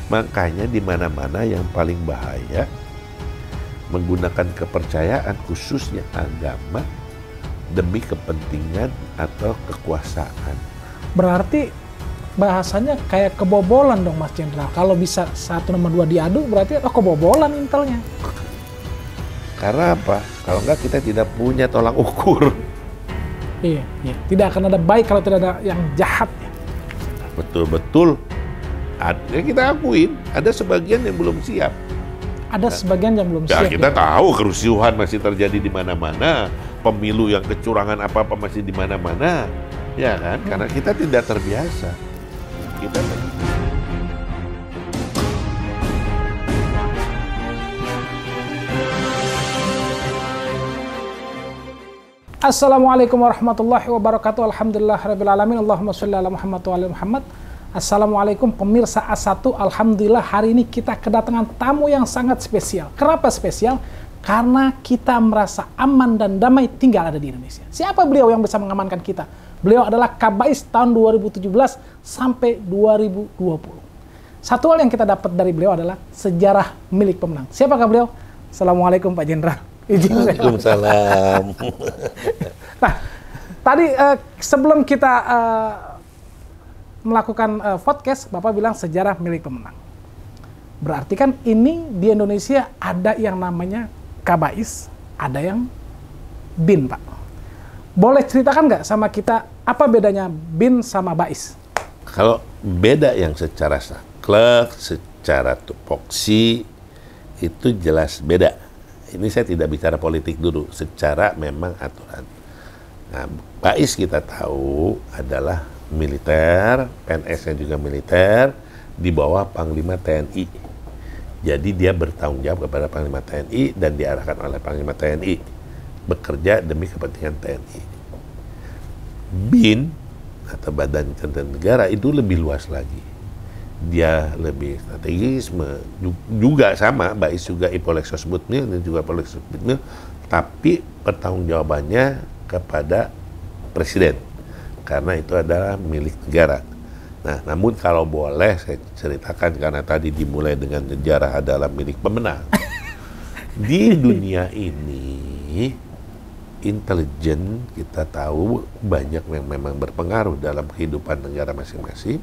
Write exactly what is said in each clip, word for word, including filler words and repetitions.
Makanya di mana-mana yang paling bahaya menggunakan kepercayaan khususnya agama demi kepentingan atau kekuasaan. Berarti bahasanya kayak kebobolan dong Mas Jenderal. Kalau bisa satu nomor dua diadu berarti oh kebobolan intelnya. Karena apa? Kalau enggak kita tidak punya tolak ukur. Iya, iya. Tidak akan ada baik kalau tidak ada yang jahat. Betul-betul. Ada, kita akuin, ada sebagian yang belum siap. Ada sebagian yang belum Ya, siap. kita Ya. tahu kerusuhan masih terjadi di mana-mana, pemilu yang kecurangan apa-apa masih di mana-mana, ya kan? Karena kita tidak terbiasa. Kita Assalamualaikum warahmatullahi wabarakatuh. Alhamdulillah rabbil alamin. Allahumma sholli ala Muhammad wa ala Muhammad. Assalamualaikum pemirsa A satu. Alhamdulillah hari ini kita kedatangan tamu yang sangat spesial. Kenapa spesial? Karena kita merasa aman dan damai tinggal ada di Indonesia. Siapa beliau yang bisa mengamankan kita? Beliau adalah Kabais tahun dua ribu tujuh belas sampai dua ribu dua puluh. Satu hal yang kita dapat dari beliau adalah sejarah milik pemenang. Siapakah beliau? Assalamualaikum Pak Jenderal. Waalaikumsalam. Nah, tadi uh, sebelum kita uh, melakukan uh, podcast, Bapak bilang sejarah milik pemenang. Berarti kan ini di Indonesia ada yang namanya Kabais, ada yang Bin, Pak. Boleh ceritakan nggak sama kita apa bedanya Bin sama Bais? Kalau beda yang secara saklek, secara tupoksi, itu jelas beda. Ini saya tidak bicara politik dulu, secara memang aturan. Nah, Bais kita tahu adalah militer, P N S-nya juga militer, di bawah Panglima T N I. Jadi dia bertanggung jawab kepada Panglima T N I dan diarahkan oleh Panglima T N I. Bekerja demi kepentingan T N I. Bin, atau Badan Intelijen Negara, itu lebih luas lagi. Dia lebih strategis, juga sama, Bais juga Ipolexos Butmil, dan juga Ipolexos Butmil, tapi pertanggungjawabannya kepada Presiden, karena itu adalah milik negara. Nah, namun kalau boleh saya ceritakan, karena tadi dimulai dengan sejarah adalah milik pemenang. Di dunia ini, intelijen kita tahu banyak yang memang berpengaruh dalam kehidupan negara masing-masing.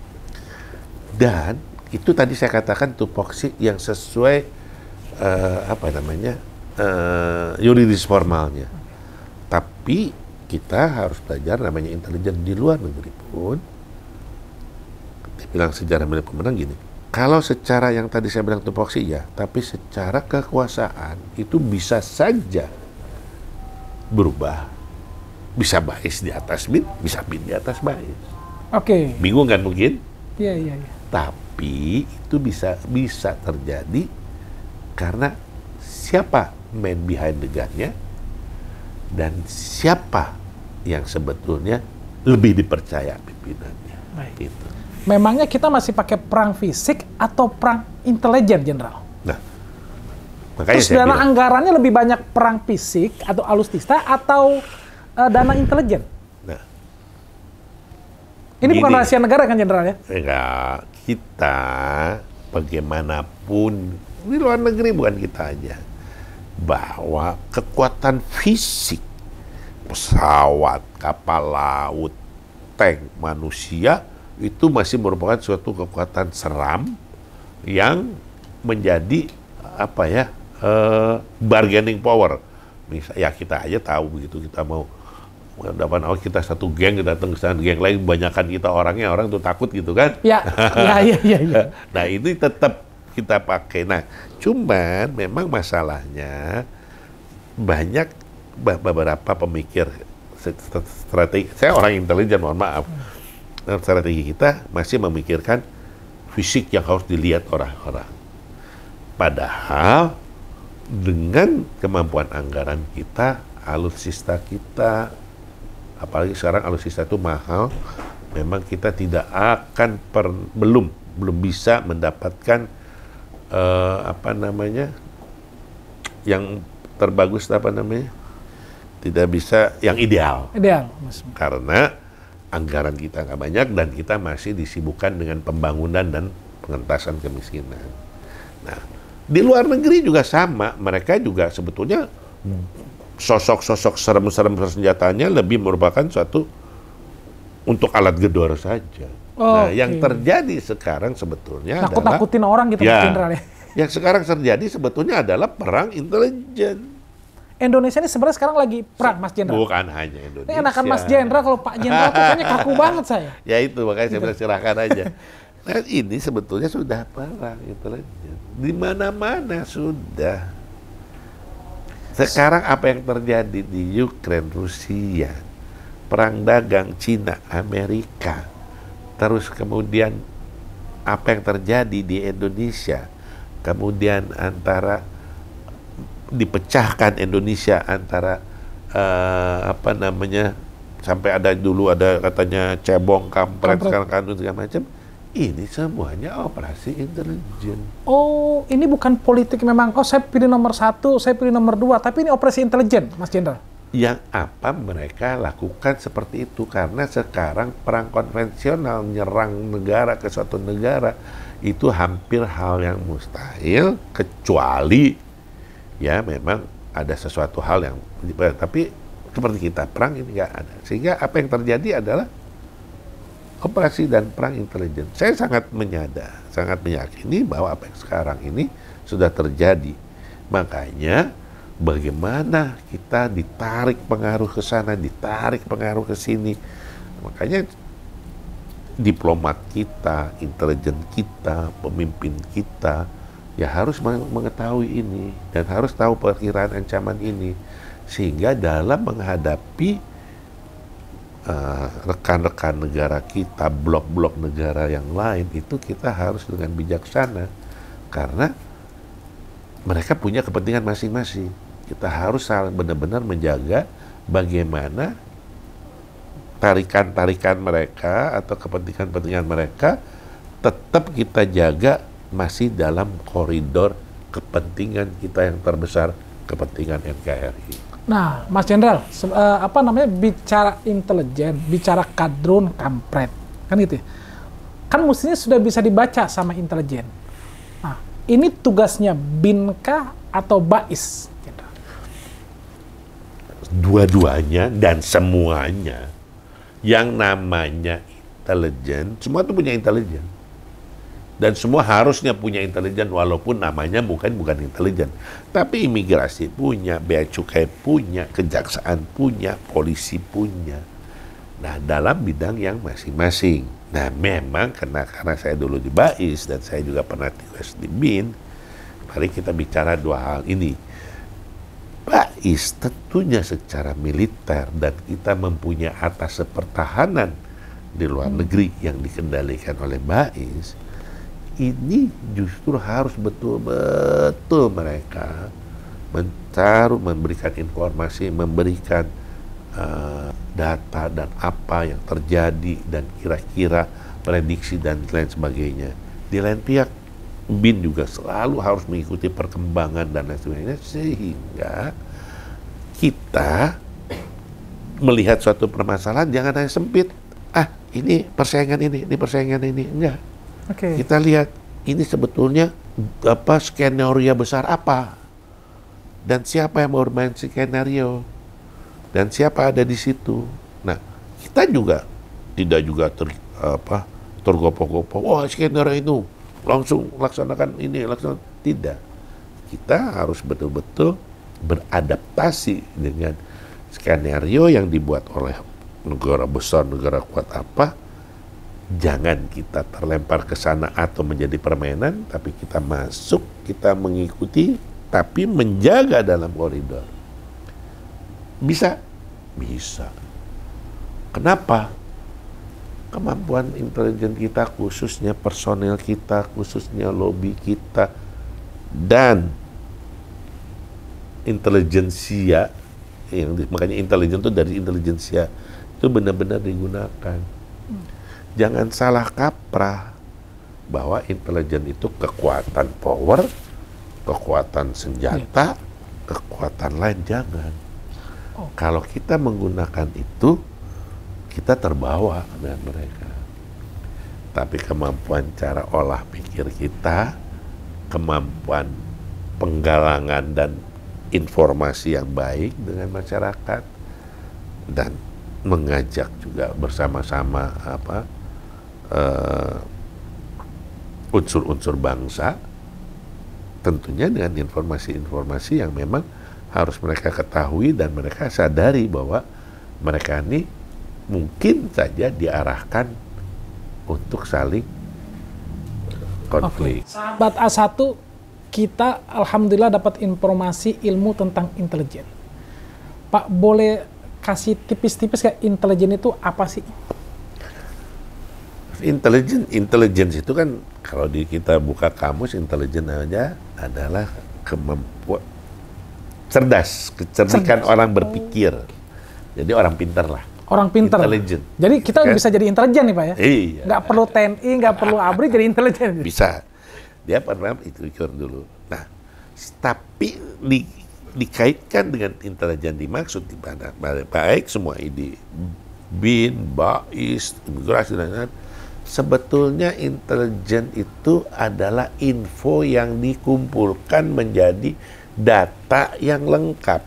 Dan itu tadi saya katakan tupoksi yang sesuai uh, apa namanya uh, yuridis formalnya. Tapi kita harus belajar namanya intelijen di luar negeri pun. Dibilang sejarah milik pemenang gini. Kalau secara yang tadi saya bilang tupoksi ya, tapi secara kekuasaan itu bisa saja berubah. Bisa Bais di atas Bin, bisa Bin di atas Bais. Oke. Okay. Bingung kan mungkin? Iya, iya, iya. Tapi itu bisa bisa terjadi karena siapa man behind the gun-nya dan siapa yang sebetulnya lebih dipercaya pimpinannya. Baik. Gitu. Memangnya kita masih pakai perang fisik atau perang intelijen, Jenderal? Nah, makanya terus saya dana bilang, anggarannya lebih banyak perang fisik atau alustista atau uh, dana intelijen? Nah, ini gini, bukan rahasia negara kan, Jenderal ya? Enggak, kita bagaimanapun di luar negeri, bukan kita aja, bahwa kekuatan fisik pesawat, kapal laut, tank, manusia itu masih merupakan suatu kekuatan seram yang menjadi apa ya uh, bargaining power. Misal, ya kita aja tahu begitu kita mau dapat oh kita satu geng datang ke sana, geng lain banyakkan kita orangnya, orang tuh takut gitu kan? Ya, ya, ya, ya, ya. Nah itu tetap kita pakai. Nah cuman memang masalahnya banyak beberapa pemikir strategi. Saya orang intelijen, mohon maaf. Strategi kita masih memikirkan fisik yang harus dilihat orang-orang. Padahal dengan kemampuan anggaran kita, alutsista kita, apalagi sekarang alutsista itu mahal, memang kita tidak akan per, belum belum bisa mendapatkan uh, apa namanya yang terbagus, apa namanya tidak bisa yang ideal. Ideal, Mas. Karena anggaran kita nggak banyak dan kita masih disibukkan dengan pembangunan dan pengentasan kemiskinan. Nah, di luar negeri juga sama, mereka juga sebetulnya sosok-sosok serem-serem senjatanya lebih merupakan suatu untuk alat gedor saja. Oh, nah, okay. yang terjadi sekarang sebetulnya Nakut adalah nakutin orang gitu, ya, Mas Jenderal ya. Yang sekarang terjadi sebetulnya adalah perang intelijen. Indonesia ini sebenarnya sekarang lagi perang, Mas Jenderal. Bukan hanya Indonesia. Ini enakan Mas Jenderal, kalau Pak Jenderal pokoknya kaku banget saya. Ya itu, makanya saya bilang silahkan aja. Nah, ini sebetulnya sudah perang intelijen. Di mana-mana sudah. Sekarang apa yang terjadi di Ukraina, Rusia, perang dagang Cina, Amerika, terus kemudian apa yang terjadi di Indonesia, kemudian antara dipecahkan Indonesia antara uh, apa namanya, sampai ada dulu ada katanya cebong, kampret, sekarang kanun segala macam. Ini semuanya operasi intelijen. Oh, ini bukan politik memang, oh saya pilih nomor satu, saya pilih nomor dua, tapi ini operasi intelijen, Mas Jenderal. Yang apa mereka lakukan seperti itu, karena sekarang perang konvensional menyerang negara ke suatu negara, itu hampir hal yang mustahil, kecuali ya memang ada sesuatu hal yang, tapi seperti kita perang ini nggak ada. Sehingga apa yang terjadi adalah operasi dan perang intelijen. Saya sangat menyadar, sangat meyakini bahwa apa yang sekarang ini sudah terjadi. Makanya bagaimana kita ditarik pengaruh ke sana, ditarik pengaruh ke sini. Makanya diplomat kita, intelijen kita, pemimpin kita ya harus mengetahui ini dan harus tahu perkiraan ancaman ini, sehingga dalam menghadapi rekan-rekan uh, negara kita, blok-blok negara yang lain, itu kita harus dengan bijaksana, karena mereka punya kepentingan masing-masing. Kita harus benar-benar menjaga bagaimana tarikan-tarikan mereka atau kepentingan-kepentingan mereka tetap kita jaga masih dalam koridor kepentingan kita yang terbesar, kepentingan N K R I. Nah, Mas Jenderal, uh, apa namanya, bicara intelijen, bicara kadrun, kampret, kan gitu ya? Kan mestinya sudah bisa dibaca sama intelijen. Nah, ini tugasnya bin kah atau Bais? Dua-duanya dan semuanya. Yang namanya intelijen, semua itu punya intelijen. Dan semua harusnya punya intelijen, walaupun namanya bukan bukan intelijen. Tapi imigrasi punya, bea cukai punya, kejaksaan punya, polisi punya. Nah, dalam bidang yang masing-masing. Nah, memang karena, karena saya dulu di Bais dan saya juga pernah tugas di bin, mari kita bicara dua hal ini. Bais tentunya secara militer dan kita mempunyai atas pertahanan di luar negeri yang dikendalikan oleh Bais. Ini justru harus betul-betul mereka mencari, memberikan informasi, memberikan uh, data dan apa yang terjadi dan kira-kira prediksi dan lain sebagainya. Di lain pihak, bin juga selalu harus mengikuti perkembangan dan lain sebagainya, sehingga kita melihat suatu permasalahan jangan hanya sempit. Ah, ini persaingan ini, ini persaingan ini, enggak. Okay. Kita lihat ini sebetulnya apa skenario besar apa, dan siapa yang mau bermain skenario, dan siapa ada di situ. Nah, kita juga tidak juga ter, apa tergopoh-gopoh. Wah, skenario itu langsung laksanakan ini, laksanakan tidak. Kita harus betul-betul beradaptasi dengan skenario yang dibuat oleh negara besar, negara kuat apa. Jangan kita terlempar ke sana atau menjadi permainan, tapi kita masuk, kita mengikuti, tapi menjaga dalam koridor. Bisa? Bisa. Kenapa? Kemampuan intelijen kita, khususnya personel kita, khususnya lobby kita, dan intelijensia, yang makanya intelijen itu dari intelijensia, itu benar-benar digunakan. Jangan salah kaprah bahwa intelijen itu kekuatan power, kekuatan senjata, kekuatan lain. Jangan. Oh. Kalau kita menggunakan itu, kita terbawa dengan mereka. tapi kemampuan cara olah pikir kita, kemampuan penggalangan dan informasi yang baik dengan masyarakat, dan mengajak juga bersama-sama apa uh, unsur-unsur bangsa, tentunya dengan informasi-informasi yang memang harus mereka ketahui dan mereka sadari bahwa mereka ini mungkin saja diarahkan untuk saling konflik. Okay. Sahabat A satu, kita alhamdulillah dapat informasi ilmu tentang intelijen. Pak, boleh kasih tipis-tipis kayak intelijen itu apa sih? Intelijen, intelligence itu kan kalau di kita buka kamus, intelijen aja adalah kemampuan cerdas, kecerdikan cerdas. Orang berpikir. Jadi orang pintar lah. Orang pintar. Intelijen. Jadi kita kan? Bisa jadi intelijen nih Pak ya? Iya. Nggak perlu T N I, nggak perlu A B R I jadi intelijen. Bisa. Dia pernah itu pikir dulu. Nah, tapi di, dikaitkan dengan intelijen dimaksud di mana? Baik semua ini bin, bais, imigrasi dan lain-lain. Sebetulnya intelijen itu adalah info yang dikumpulkan menjadi data yang lengkap.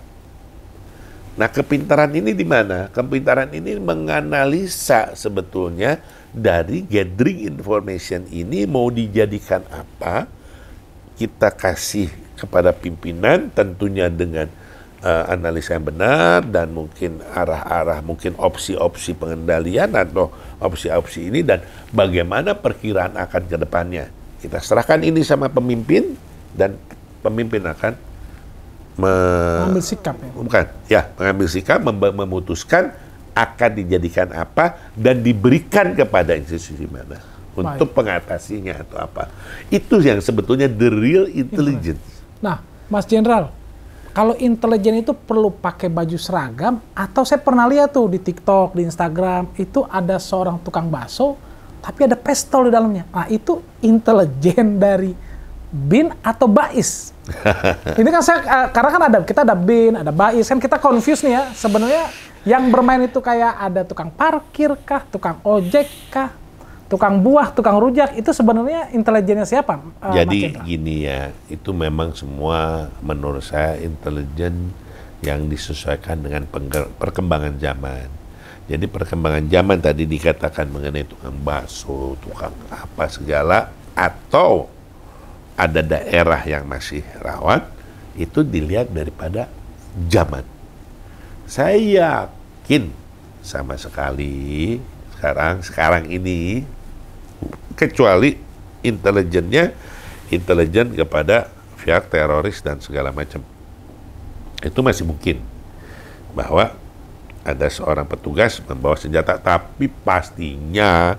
Nah, kepintaran ini di mana? Kepintaran ini menganalisa sebetulnya dari gathering information ini mau dijadikan apa, kita kasih kepada pimpinan tentunya dengan uh, analisa yang benar dan mungkin arah-arah, mungkin opsi-opsi pengendalian atau opsi-opsi ini dan bagaimana perkiraan akan ke depannya. Kita serahkan ini sama pemimpin dan pemimpin akan me mengambil sikap ya? Bukan, ya mengambil sikap, mem memutuskan akan dijadikan apa dan diberikan kepada institusi mana untuk Baik. pengatasinya atau apa. Itu yang sebetulnya the real intelligence. Nah, Mas Jenderal, kalau intelijen itu perlu pakai baju seragam atau saya pernah lihat tuh di TikTok, di Instagram, itu ada seorang tukang bakso tapi ada pistol di dalamnya. Nah, itu intelijen dari bin atau bais? Ini kan saya, uh, karena kan ada, kita ada bin, ada bais, kan kita confuse nih ya. Sebenarnya yang bermain itu kayak ada tukang parkir kah, tukang ojek kah, tukang buah, tukang rujak, itu sebenarnya intelijennya siapa? Uh, Jadi gini ya, itu memang semua menurut saya intelijen yang disesuaikan dengan perkembangan zaman. Jadi perkembangan zaman tadi dikatakan mengenai tukang bakso, tukang apa segala, atau ada daerah yang masih rawan, itu dilihat daripada zaman. Saya yakin sama sekali sekarang sekarang ini, kecuali intelijennya intelijen kepada pihak teroris dan segala macam, itu masih mungkin bahwa ada seorang petugas membawa senjata, tapi pastinya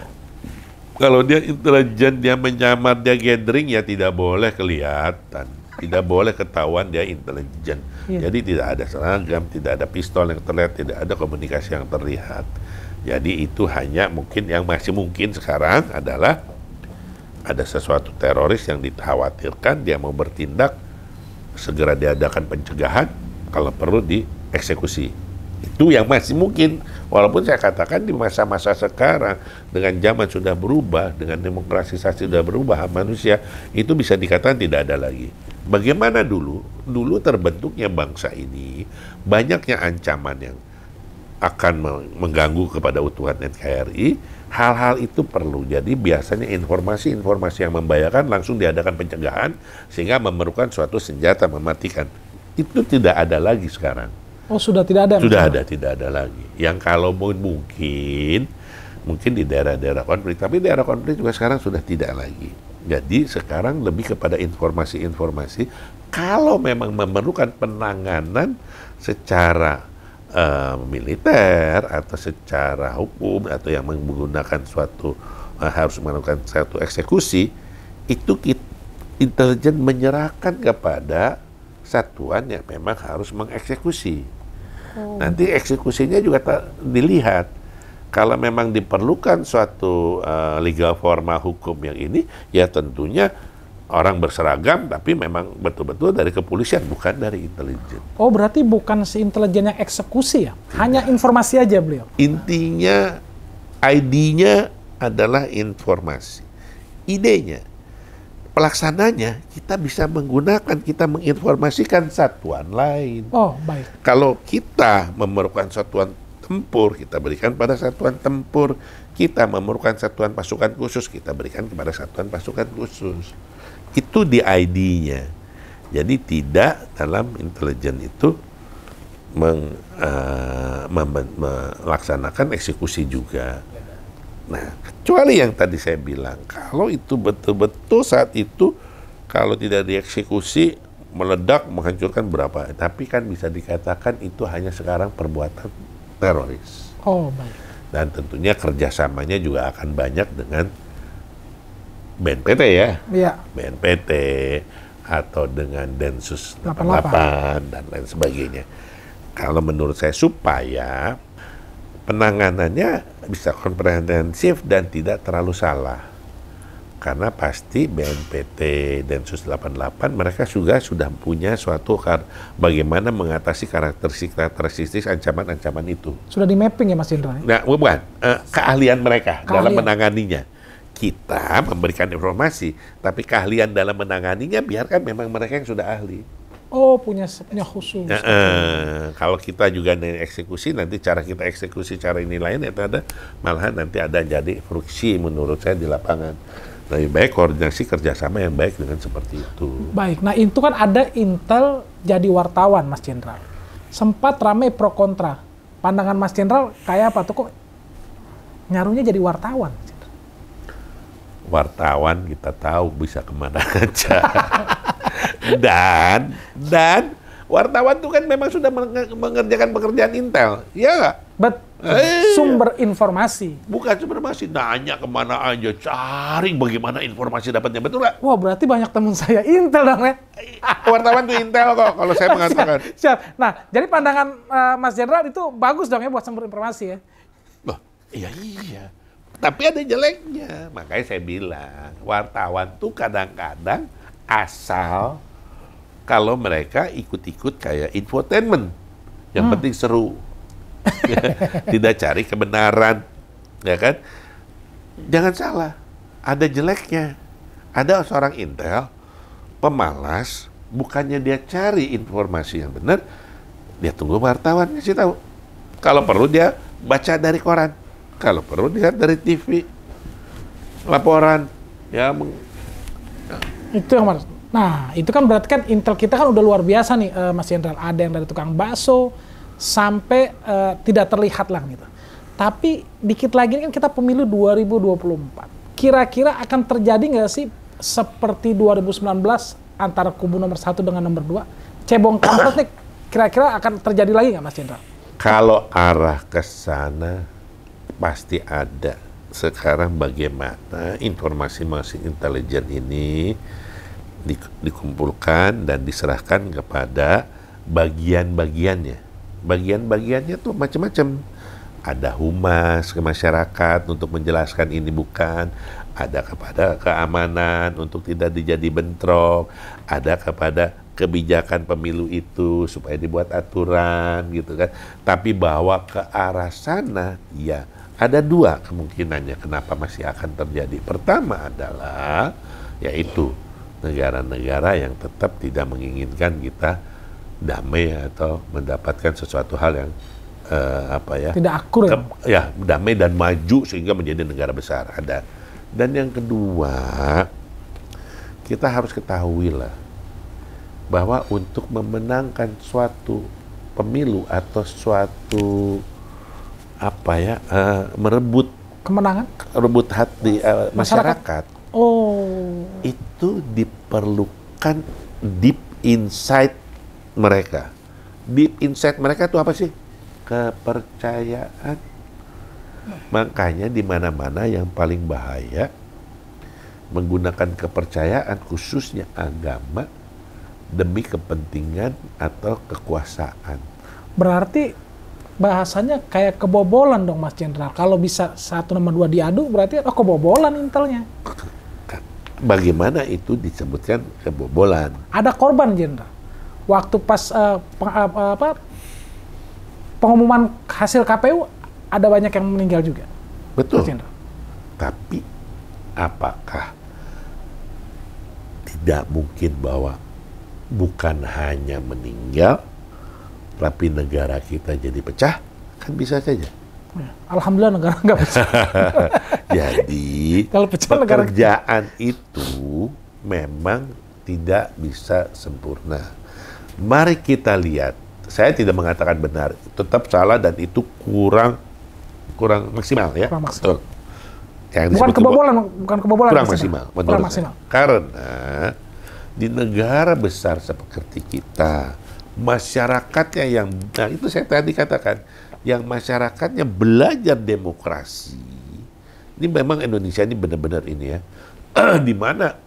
kalau dia intelijen, dia menyamar, dia gathering, ya tidak boleh kelihatan, tidak boleh ketahuan dia intelijen. Yeah. Jadi tidak ada seragam, tidak ada pistol yang terlihat, tidak ada komunikasi yang terlihat. Jadi itu hanya mungkin yang masih mungkin sekarang adalah ada sesuatu teroris yang dikhawatirkan, dia mau bertindak, segera diadakan pencegahan, kalau perlu dieksekusi. Itu yang masih mungkin, walaupun saya katakan di masa-masa sekarang dengan zaman sudah berubah, dengan demokratisasi sudah berubah, manusia itu bisa dikatakan tidak ada lagi. Bagaimana dulu? Dulu terbentuknya bangsa ini, banyaknya ancaman yang akan mengganggu kepada utuhan N K R I, hal-hal itu perlu. Jadi biasanya informasi-informasi yang membahayakan langsung diadakan pencegahan sehingga memerlukan suatu senjata mematikan. Itu tidak ada lagi sekarang. Oh, sudah tidak ada? Sudah ada, tidak ada lagi. Yang kalau mungkin, mungkin di daerah-daerah konflik, tapi daerah konflik juga sekarang sudah tidak lagi. Jadi sekarang lebih kepada informasi-informasi, kalau memang memerlukan penanganan secara uh, militer, atau secara hukum, atau yang menggunakan suatu, uh, harus melakukan suatu eksekusi, itu kita, intelijen menyerahkan kepada satuan yang memang harus mengeksekusi. Oh. Nanti eksekusinya juga dilihat. Kalau memang diperlukan suatu uh, legal formal hukum yang ini, ya tentunya orang berseragam, tapi memang betul-betul dari kepolisian, bukan dari intelijen. Oh, berarti bukan si intelijen yang eksekusi ya? Hanya informasi aja beliau? Intinya I D-nya adalah informasi. Idenya, pelaksananya kita bisa menggunakan, kita menginformasikan satuan lain. Oh, baik. Kalau kita memerlukan satuan tempur, kita berikan pada satuan tempur. Kita memerlukan satuan pasukan khusus, kita berikan kepada satuan pasukan khusus. Itu di I D-nya. Jadi tidak dalam intelijen itu meng, uh, mem- melaksanakan eksekusi juga. Nah, kecuali yang tadi saya bilang, kalau itu betul-betul saat itu, kalau tidak dieksekusi, meledak, menghancurkan berapa. Tapi kan bisa dikatakan itu hanya sekarang perbuatan teroris. Oh, baik. Dan tentunya kerjasamanya juga akan banyak dengan B N P T ya. Iya. B N P T atau dengan Densus delapan delapan puluh delapan dan lain sebagainya. Kalau menurut saya supaya penanganannya bisa komprehensif dan tidak terlalu salah. Karena pasti B N P T, Densus delapan puluh delapan mereka juga sudah punya suatu kar bagaimana mengatasi karakteristik-karakteristik ancaman-ancaman itu. Sudah di mapping ya Mas Jendral? Nah, bukan uh, keahlian mereka Keahlian. dalam menanganinya. Kita memberikan informasi, tapi keahlian dalam menanganinya biarkan memang mereka yang sudah ahli. Oh, punya punya khusus. Uh, uh, kalau kita juga eksekusi, nanti cara kita eksekusi cara ini lain itu ada malahan nanti ada jadi friksi menurut saya di lapangan. Lebih baik koordinasi kerjasama yang baik dengan seperti itu. Baik, nah itu kan ada intel jadi wartawan Mas Jendral. Sempat ramai pro kontra. Pandangan Mas Jendral kayak apa tuh kok nyaruhnya jadi wartawan? Wartawan kita tahu bisa kemana aja. dan dan wartawan itu kan memang sudah mengerjakan pekerjaan intel, ya nggak? Bet eh, sumber informasi. Bukan sumber informasi, nanya kemana aja, cari bagaimana informasi dapatnya, betul nggak? Wah, berarti banyak teman saya intel dong ya. Wartawan tuh intel kok, kalau saya mengatakan. Siap, siap. Nah, jadi pandangan uh, Mas Jendral itu bagus dong ya buat sumber informasi ya? Loh, iya iya. Tapi ada jeleknya, makanya saya bilang wartawan tuh kadang-kadang asal kalau mereka ikut-ikut kayak infotainment, yang hmm. penting seru, tidak cari kebenaran, ya kan? Jangan salah, ada jeleknya. Ada seorang intel pemalas, bukannya dia cari informasi yang benar, dia tunggu wartawan ngasih tahu. Kalau perlu dia baca dari koran. Kalau perlu dilihat dari T V, laporan, ya. Itu yang Mas. Nah, itu kan berarti kan intel kita kan udah luar biasa nih, uh, Mas Jendral. Ada yang dari tukang bakso sampai uh, tidak terlihat lah gitu. Tapi dikit lagi kan kita pemilu dua ribu dua puluh empat. Kira-kira akan terjadi nggak sih seperti dua ribu sembilan belas antara kubu nomor satu dengan nomor dua? Cebong kampret nih, kira-kira akan terjadi lagi nggak Mas Jendral? Kalau arah ke sana pasti ada. Sekarang bagaimana informasi-informasi intelijen ini di, dikumpulkan dan diserahkan kepada bagian-bagiannya. Bagian-bagiannya tuh macam-macam. Ada humas ke masyarakat untuk menjelaskan ini bukan. Ada kepada keamanan untuk tidak dijadi bentrok. Ada kepada kebijakan pemilu itu supaya dibuat aturan gitu kan. Tapi bahwa ke arah sana, ya ada dua kemungkinannya kenapa masih akan terjadi. Pertama adalah yaitu negara-negara yang tetap tidak menginginkan kita damai atau mendapatkan sesuatu hal yang uh, apa ya tidak akur ya? Ke, ya damai dan maju sehingga menjadi negara besar ada. Dan yang kedua kita harus ketahui lah bahwa untuk memenangkan suatu pemilu atau suatu apa ya uh, merebut kemenangan, rebut hati uh, masyarakat. masyarakat. Oh, itu diperlukan deep insight mereka. Deep insight mereka itu apa sih? Kepercayaan. Makanya di mana-mana yang paling bahaya menggunakan kepercayaan khususnya agama demi kepentingan atau kekuasaan. Berarti bahasanya kayak kebobolan dong Mas Jendral. Kalau bisa satu nomor dua diadu berarti oh kebobolan intelnya. Bagaimana itu disebutkan kebobolan? Ada korban Jendral. Waktu pas uh, peng, uh, apa, pengumuman hasil K P U ada banyak yang meninggal juga. Betul. Tapi apakah tidak mungkin bahwa bukan hanya meninggal, tapi negara kita jadi pecah? Kan bisa saja. Alhamdulillah negara nggak pecah. Jadi Kalau pecah negara pekerjaan itu memang tidak bisa sempurna. Mari kita lihat. Saya tidak mengatakan benar, tetap salah dan itu kurang kurang maksimal ya. Kurang maksimal. Yang Bukan disebut kebobolan, bukan kebobolan. kurang maksimal. maksimal menurut Kurang saya. maksimal. Karena di negara besar seperti kita, masyarakatnya yang, nah itu saya tadi katakan, yang masyarakatnya belajar demokrasi. Ini memang Indonesia ini benar-benar ini ya, di mana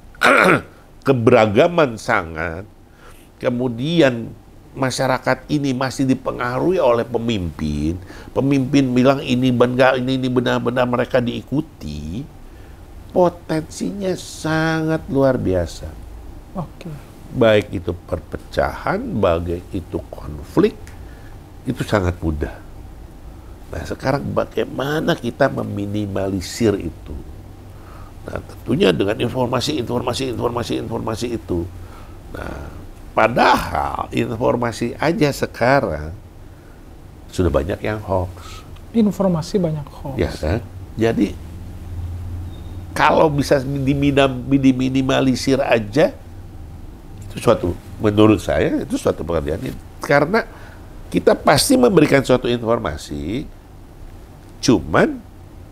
keberagaman sangat, kemudian masyarakat ini masih dipengaruhi oleh pemimpin. Pemimpin bilang ini benar, ini ini benar-benar mereka diikuti. Potensinya sangat luar biasa. Oke. Baik itu perpecahan, baik itu konflik, itu sangat mudah. Nah sekarang bagaimana kita meminimalisir itu? Nah tentunya dengan informasi, informasi, informasi, informasi itu. Nah padahal informasi aja sekarang sudah banyak yang hoax. Informasi banyak hoax. Ya kan? Jadi kalau bisa diminam, diminimalisir aja, itu suatu, menurut saya itu suatu pekerjaan. Karena kita pasti memberikan suatu informasi, cuman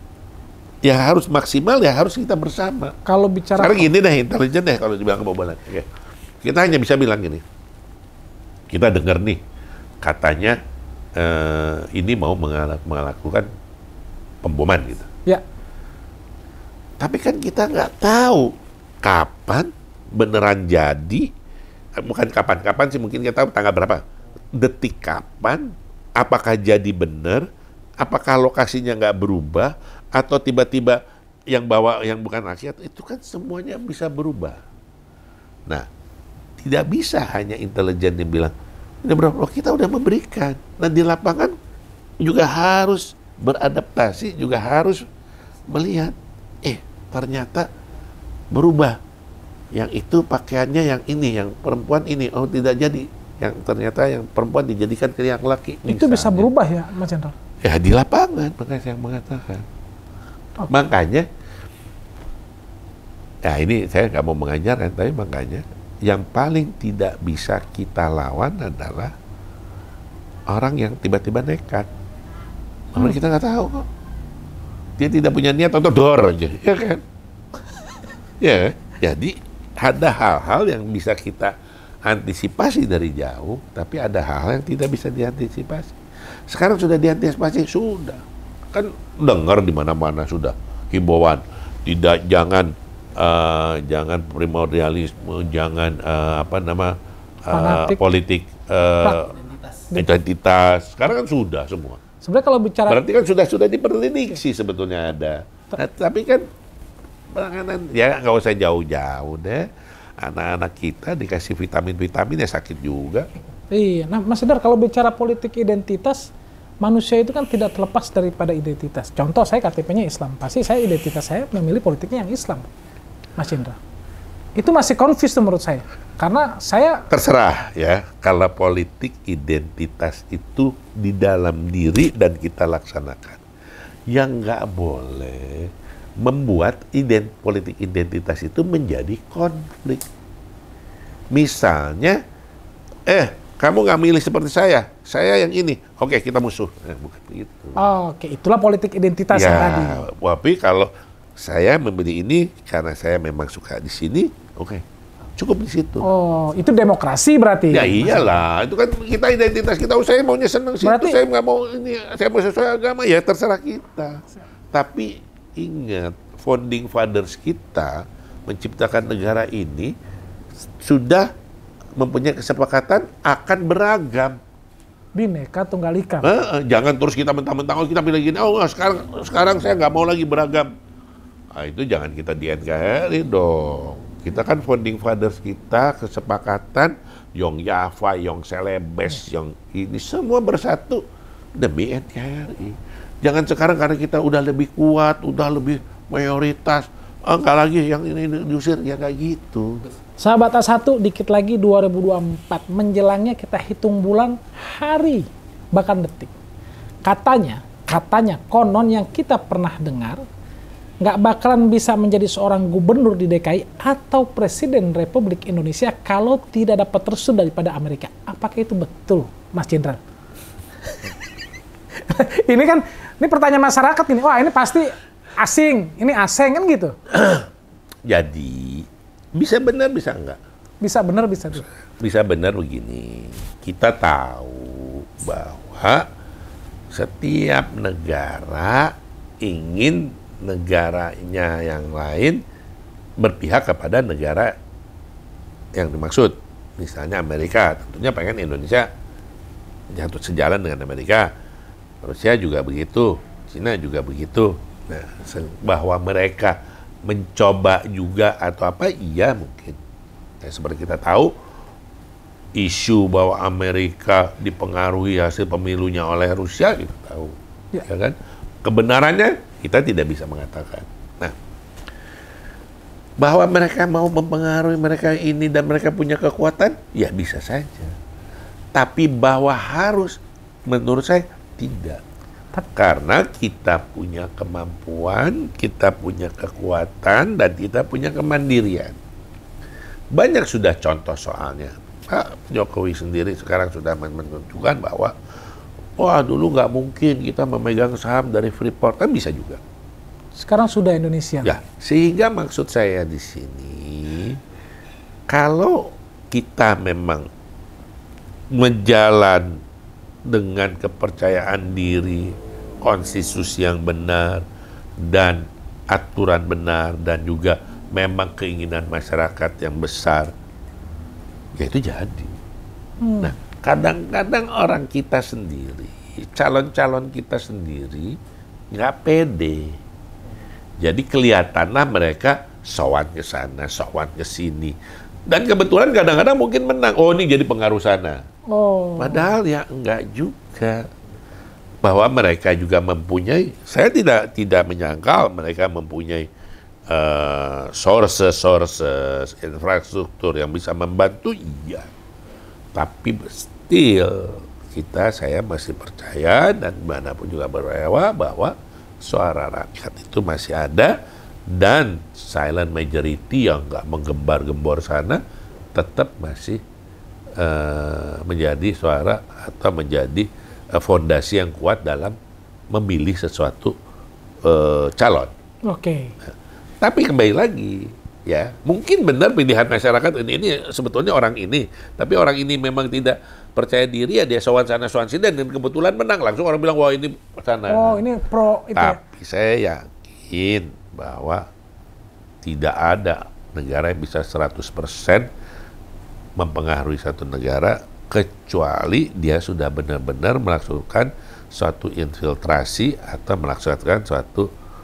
ya harus maksimal, ya harus kita bersama. Kalau bicara Sekarang gini deh, intelijen deh kalau dibilang kebobolan. Oke. Kita hanya bisa bilang gini, kita dengar nih, katanya eh, ini mau melakukan pemboman gitu. Ya. Tapi kan kita nggak tahu kapan beneran jadi, bukan kapan-kapan sih, mungkin kita tahu tanggal berapa, detik kapan, apakah jadi bener, apakah lokasinya nggak berubah, atau tiba-tiba yang bawa yang bukan rakyat, itu kan semuanya bisa berubah. Nah, tidak bisa hanya intelijen yang bilang, ini berapa, kita udah memberikan. Nah di lapangan juga harus beradaptasi, juga harus melihat, eh ternyata berubah. Yang itu pakaiannya yang ini, yang perempuan ini, oh tidak jadi. Yang ternyata yang perempuan dijadikan ke yang laki. Itu misalnya. bisa berubah ya, Mas Jenderal? Ya di lapangan, makanya saya mengatakan. Okay. Makanya, ya ini saya nggak mau mengajarkan, tapi makanya yang paling tidak bisa kita lawan adalah orang yang tiba-tiba nekat. Orang hmm. kita nggak tahu kok. Dia tidak punya niat atau dor aja, ya kan? Ya, jadi ada hal-hal yang bisa kita antisipasi dari jauh, tapi ada hal-hal yang tidak bisa diantisipasi. Sekarang sudah diantisipasi, sudah. Kan dengar di mana-mana sudah himbauan, tidak, jangan uh, jangan primordialisme, jangan uh, apa nama uh, politik uh, identitas. identitas. Sekarang kan sudah semua. Sebenarnya kalau bicara berarti kan sudah sudah diprediksi sebetulnya ada. Nah, tapi kan penanganan ya nggak usah jauh-jauh deh. Anak-anak kita dikasih vitamin-vitamin ya sakit juga. Iya, nah Mas Dar, kalau bicara politik identitas, manusia itu kan tidak terlepas daripada identitas. Contoh, saya K T P-nya Islam, pasti saya identitas saya memilih politiknya yang Islam, Mas Indra. Itu masih confused menurut saya, karena saya terserah ya. Kalau politik identitas itu di dalam diri dan kita laksanakan, yang nggak boleh membuat ident, politik identitas itu menjadi konflik. Misalnya, eh kamu nggak milih seperti saya, saya yang ini, oke kita musuh. Eh, bukan begitu. Oh, oke, itulah politik identitas ya, yang tadi. Tapi kalau saya memilih ini karena saya memang suka di sini, oke, cukup di situ. Oh, itu demokrasi berarti? Ya iyalah, itu kan kita identitas kita. Oh, saya maunya senang situ, berarti saya nggak mau ini, saya mau sesuai agama, ya terserah kita. Tapi ingat, founding fathers kita menciptakan negara ini sudah mempunyai kesepakatan akan beragam. Bhinneka Tunggal Ika. Eh, jangan terus kita mentang-mentang, oh kita pilih gini, oh sekarang sekarang saya nggak mau lagi beragam. Nah, itu jangan kita di N K R I dong. Kita kan founding fathers kita kesepakatan Yong Yava, Yong Celebes, Yong ini semua bersatu demi N K R I. Jangan sekarang karena kita udah lebih kuat, udah lebih mayoritas, enggak lagi yang ini diusir, ya kayak gitu. Sahabat A satu, dikit lagi dua ribu dua puluh empat, menjelangnya kita hitung bulan, hari, bahkan detik. Katanya, katanya konon yang kita pernah dengar, nggak bakalan bisa menjadi seorang gubernur di D K I atau presiden Republik Indonesia kalau tidak dapat restu daripada Amerika. Apakah itu betul, Mas Jenderal? Ini kan, ini pertanyaan masyarakat ini, wah ini pasti asing, ini asing kan gitu. Jadi, bisa benar, bisa enggak? Bisa benar, bisa enggak? Bisa benar begini, kita tahu bahwa setiap negara ingin negaranya yang lain berpihak kepada negara yang dimaksud. Misalnya Amerika, tentunya pengen Indonesia jatuh sejalan dengan Amerika. Rusia juga begitu, Cina juga begitu. Nah, bahwa mereka mencoba juga atau apa, iya mungkin. Nah, seperti kita tahu, isu bahwa Amerika dipengaruhi hasil pemilunya oleh Rusia, kita tahu. Ya, ya kan? Kebenarannya kita tidak bisa mengatakan. Nah, bahwa mereka mau mempengaruhi mereka ini dan mereka punya kekuatan, ya bisa saja. Tapi bahwa harus, menurut saya tidak. Karena kita punya kemampuan, kita punya kekuatan, dan kita punya kemandirian. Banyak sudah contoh soalnya. Pak Jokowi sendiri sekarang sudah menunjukkan bahwa wah, dulu nggak mungkin kita memegang saham dari Freeport, kan bisa juga. Sekarang sudah Indonesia. Ya, sehingga maksud saya di sini, kalau kita memang menjalan dengan kepercayaan diri, konstitusi yang benar, dan aturan benar, dan juga memang keinginan masyarakat yang besar, ya itu jadi. Hmm. Nah, kadang-kadang orang kita sendiri, calon-calon kita sendiri, nggak pede. Jadi kelihatanlah mereka sowan ke sana, sowan ke sini. Dan kebetulan kadang-kadang mungkin menang. Oh, ini jadi pengaruh sana. Oh. Padahal ya enggak juga. Bahwa mereka juga mempunyai, saya tidak tidak menyangkal mereka mempunyai uh, sources-sources, infrastruktur yang bisa membantu, iya. Tapi still, kita, saya masih percaya dan manapun juga berrewa bahwa suara rakyat itu masih ada dan silent majority yang nggak menggembar-gembor sana tetap masih uh, menjadi suara atau menjadi uh, fondasi yang kuat dalam memilih sesuatu uh, calon. Oke. Okay. Nah, tapi kembali lagi, ya mungkin benar pilihan masyarakat ini, ini sebetulnya orang ini, tapi orang ini memang tidak percaya diri, ya dia sowan sana sowan sini dan kebetulan menang, langsung orang bilang wah ini sana. Oh, ini pro itu. Tapi ya, saya yakin bahwa tidak ada negara yang bisa seratus persen mempengaruhi satu negara kecuali dia sudah benar-benar melakukan suatu infiltrasi atau melaksanakan suatu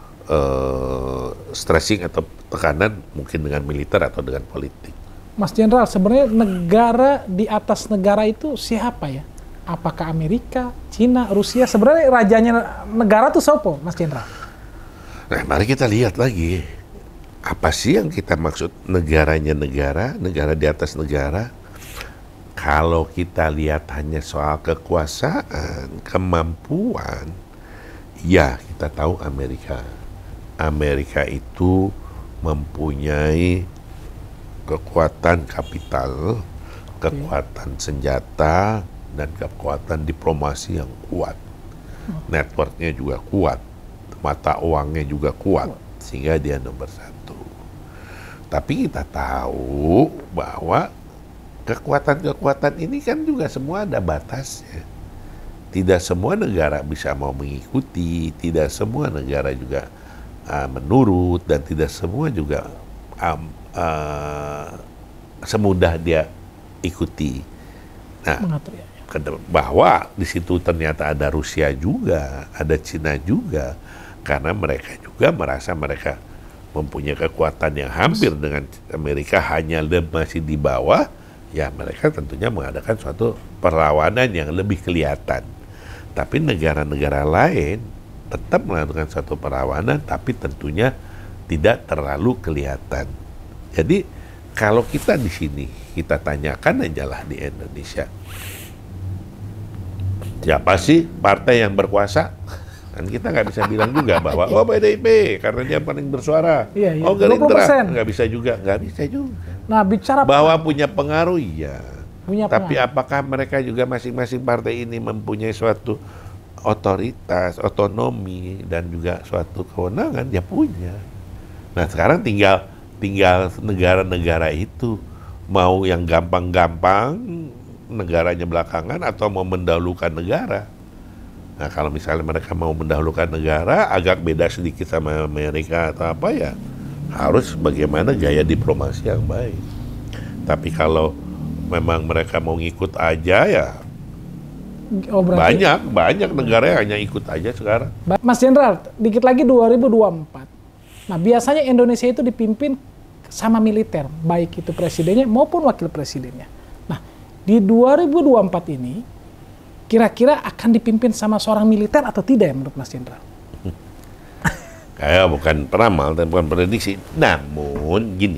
uh, stressing atau tekanan mungkin dengan militer atau dengan politik. Mas Jenderal, sebenarnya negara di atas negara itu siapa ya? Apakah Amerika, Cina, Rusia? Sebenarnya rajanya negara itu siapa, Mas Jenderal? Nah, mari kita lihat lagi. Apa sih yang kita maksud negaranya negara, negara di atas negara? Kalau kita lihat hanya soal kekuasaan, kemampuan, ya kita tahu Amerika. Amerika itu mempunyai kekuatan kapital, kekuatan senjata, dan kekuatan diplomasi yang kuat. Networknya juga kuat, mata uangnya juga kuat, sehingga dia nomor satu. Tapi kita tahu bahwa kekuatan-kekuatan ini kan juga semua ada batasnya. Tidak semua negara bisa mau mengikuti, tidak semua negara juga uh, menurut, dan tidak semua juga um, uh, semudah dia ikuti. Nah, bahwa di situ ternyata ada Rusia juga, ada Cina juga, karena mereka juga merasa mereka mempunyai kekuatan yang hampir dengan Amerika, hanya masih di bawah, ya mereka tentunya mengadakan suatu perlawanan yang lebih kelihatan. Tapi negara-negara lain tetap melakukan suatu perlawanan, tapi tentunya tidak terlalu kelihatan. Jadi kalau kita di sini, kita tanyakan aja lah di Indonesia, siapa sih partai yang berkuasa? Kan kita nggak bisa bilang juga bahwa oh P D I P karena dia paling bersuara. Iya, iya. Oh Gerindra, dua puluh persen. nggak bisa juga, nggak bisa juga. Nah, bicara Bahwa punya pengaruh, iya. punya Tapi pengaruh. apakah mereka juga masing-masing partai ini mempunyai suatu otoritas, otonomi, dan juga suatu kewenangan? Ya punya. Nah sekarang tinggal tinggal negara-negara itu mau yang gampang-gampang negaranya belakangan atau mau mendahulukan negara. Nah kalau misalnya mereka mau mendahulukan negara agak beda sedikit sama Amerika atau apa ya, harus bagaimana gaya diplomasi yang baik. Tapi kalau memang mereka mau ngikut aja ya, Oh, berarti, banyak banyak negara yang hanya ikut aja sekarang. Ba- Mas Jenderal, dikit lagi dua ribu dua puluh empat. Nah, biasanya Indonesia itu dipimpin sama militer, baik itu presidennya maupun wakil presidennya. Nah, di dua ribu dua puluh empat ini, kira-kira akan dipimpin sama seorang militer atau tidak ya menurut Mas Jenderal? Kayak bukan peramal dan bukan prediksi. Namun gini,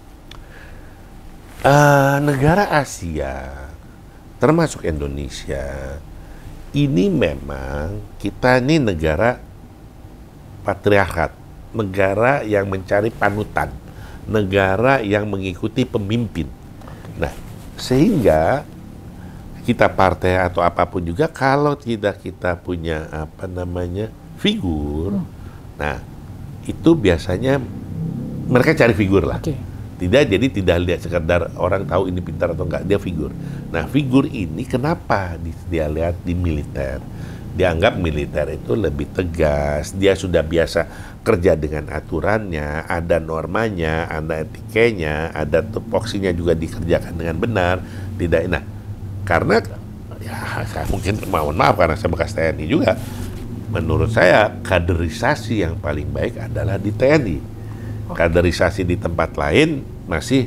uh, negara Asia, termasuk Indonesia, ini memang kita ini negara patriarkat, negara yang mencari panutan, negara yang mengikuti pemimpin. Nah, sehingga kita partai atau apapun juga kalau tidak kita punya apa namanya figur, hmm. nah itu biasanya mereka cari figur lah. Okay. Tidak, jadi tidak lihat sekedar orang tahu ini pintar atau enggak, dia figur. Nah figur ini kenapa dia lihat di militer? Dianggap militer itu lebih tegas, dia sudah biasa kerja dengan aturannya, ada normanya, ada etikanya, ada tupoksinya juga dikerjakan dengan benar. Tidak, nah karena ya saya mungkin mohon maaf karena saya bekas T N I juga, menurut saya kaderisasi yang paling baik adalah di T N I. Kaderisasi di tempat lain masih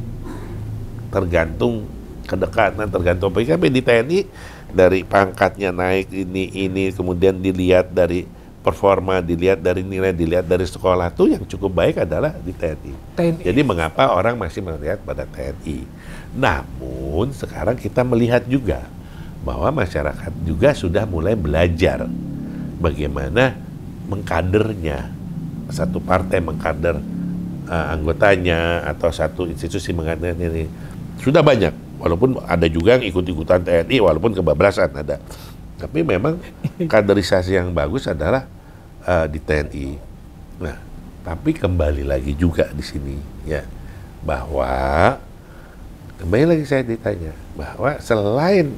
tergantung kedekatan, tergantung P K B. Di T N I dari pangkatnya naik ini ini kemudian dilihat dari performa, dilihat dari nilai, dilihat dari sekolah, tuh yang cukup baik adalah di T N I. T N I. Jadi mengapa orang masih melihat pada T N I? Namun sekarang kita melihat juga bahwa masyarakat juga sudah mulai belajar bagaimana mengkadernya, satu partai mengkader uh, anggotanya atau satu institusi mengkader ini sudah banyak, walaupun ada juga yang ikut-ikutan T N I walaupun kebablasan ada, tapi memang kaderisasi yang bagus adalah uh, di T N I. Nah, tapi kembali lagi juga di sini ya bahwa kembali lagi saya ditanya bahwa selain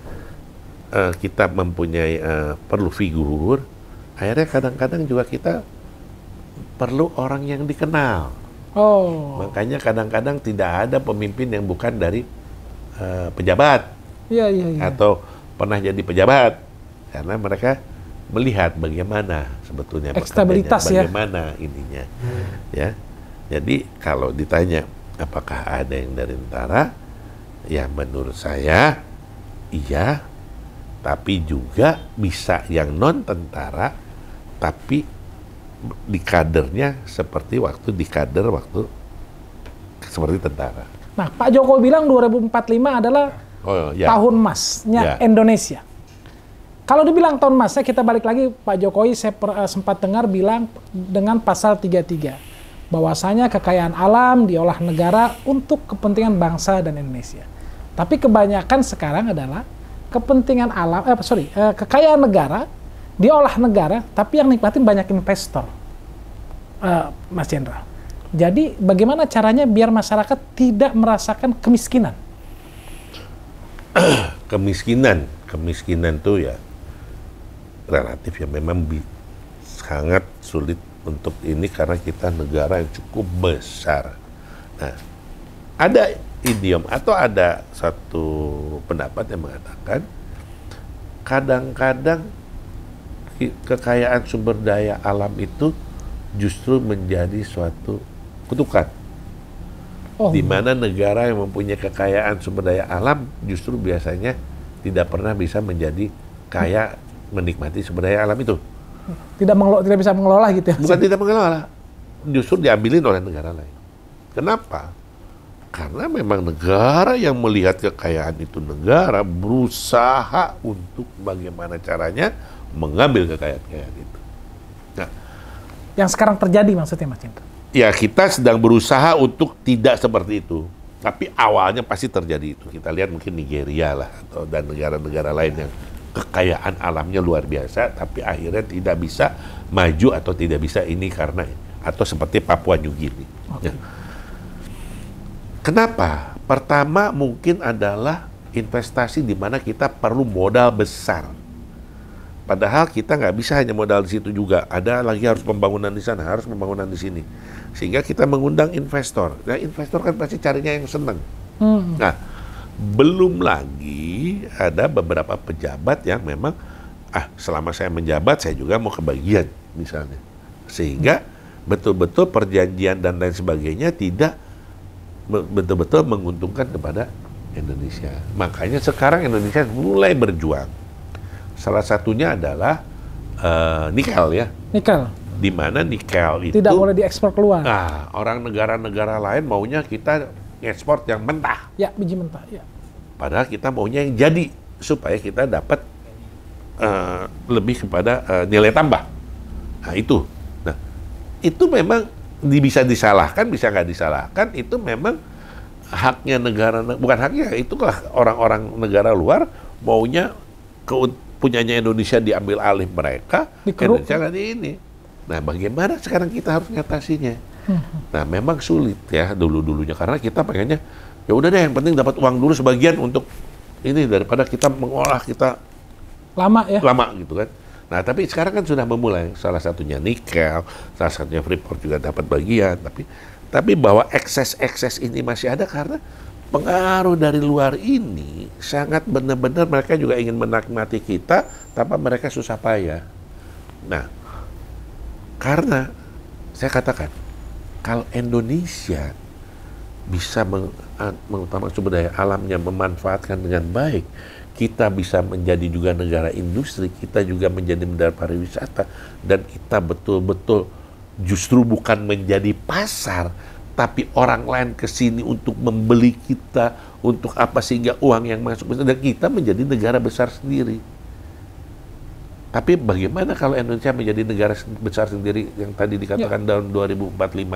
uh, kita mempunyai uh, perlu figur, akhirnya kadang-kadang juga kita perlu orang yang dikenal. Oh. Makanya kadang-kadang tidak ada pemimpin yang bukan dari uh, pejabat. Iya, iya, iya. Atau pernah jadi pejabat. Karena mereka melihat bagaimana sebetulnya Ekstabilitas ya. Bagaimana ininya. Hmm. Ya. Jadi kalau ditanya apakah ada yang dari tentara? Ya menurut saya iya. Tapi juga bisa yang non tentara tapi di kadernya seperti waktu di kader waktu seperti tentara. Nah, Pak Jokowi bilang dua ribu empat puluh lima adalah oh, ya. tahun emasnya ya. Indonesia. Kalau dibilang tahun emasnya, kita balik lagi Pak Jokowi saya per, uh, sempat dengar bilang dengan pasal tiga puluh tiga bahwasanya kekayaan alam diolah negara untuk kepentingan bangsa dan Indonesia. Tapi kebanyakan sekarang adalah kepentingan alam, eh sorry, uh, kekayaan negara diolah negara, tapi yang nikmatin banyak investor, uh, Mas Jenderal. Jadi bagaimana caranya biar masyarakat tidak merasakan kemiskinan? Kemiskinan, kemiskinan tuh ya relatif ya, memang bi- sangat sulit untuk ini karena kita negara yang cukup besar. Nah, ada idiom atau ada satu pendapat yang mengatakan kadang-kadang kekayaan sumber daya alam itu justru menjadi suatu kutukan. Oh. Di mana negara yang mempunyai kekayaan sumber daya alam justru biasanya tidak pernah bisa menjadi kaya menikmati sumber daya alam itu. Tidak mengelola, tidak bisa mengelola gitu ya? Bukan tidak mengelola, justru diambilin oleh negara lain. Kenapa? Karena memang negara yang melihat kekayaan itu negara berusaha untuk bagaimana caranya mengambil kekayaan-kekayaan itu. Nah, yang sekarang terjadi maksudnya Mas Chandra? Ya, kita sedang berusaha untuk tidak seperti itu. Tapi awalnya pasti terjadi itu. Kita lihat mungkin Nigeria lah atau dan negara-negara lain yang kekayaan alamnya luar biasa, tapi akhirnya tidak bisa maju atau tidak bisa ini karena atau seperti Papua New Guinea. Okay. Ya. Kenapa? Pertama mungkin adalah investasi di mana kita perlu modal besar. Padahal kita nggak bisa hanya modal di situ juga. Ada lagi harus pembangunan di sana, harus pembangunan di sini. Sehingga kita mengundang investor. Nah, investor kan pasti carinya yang senang. Hmm. Nah, belum lagi ada beberapa pejabat yang memang, ah selama saya menjabat saya juga mau kebagian misalnya. Sehingga betul-betul perjanjian dan lain sebagainya tidak betul-betul menguntungkan kepada Indonesia. Makanya sekarang Indonesia mulai berjuang. Salah satunya adalah uh, nikel ya. Nikel. Di mana nikel itu tidak boleh diekspor keluar. Nah, orang negara-negara lain maunya kita ekspor yang mentah. Ya, biji mentah. Ya. Padahal kita maunya yang jadi supaya kita dapat uh, lebih kepada uh, nilai tambah. Nah itu. Nah itu memang di, bisa disalahkan, bisa nggak disalahkan. Itu memang haknya negara, bukan haknya. Itulah orang-orang negara luar maunya ke punyanya Indonesia diambil alih mereka, Dikeruk. Indonesia nggak di ini. Nah, bagaimana sekarang kita harus ngatasinya? Hmm. Nah, memang sulit ya dulu-dulunya karena kita pengennya ya udah deh, yang penting dapat uang dulu sebagian untuk ini daripada kita mengolah kita lama ya. Lama gitu kan. Nah, tapi sekarang kan sudah memulai. Salah satunya nikel, salah satunya Freeport juga dapat bagian. Tapi tapi bahwa ekses-ekses ini masih ada karena pengaruh dari luar ini sangat benar-benar mereka juga ingin menikmati kita tanpa mereka susah payah. Nah, karena saya katakan kalau Indonesia bisa mengutamakan sumber daya alamnya, memanfaatkan dengan baik, kita bisa menjadi juga negara industri, kita juga menjadi negara pariwisata, dan kita betul-betul justru bukan menjadi pasar, tapi orang lain ke sini untuk membeli kita, untuk apa sehingga uang yang masuk, dan kita menjadi negara besar sendiri. Tapi bagaimana kalau Indonesia menjadi negara besar sendiri yang tadi dikatakan ya. Tahun dua ribu empat puluh lima?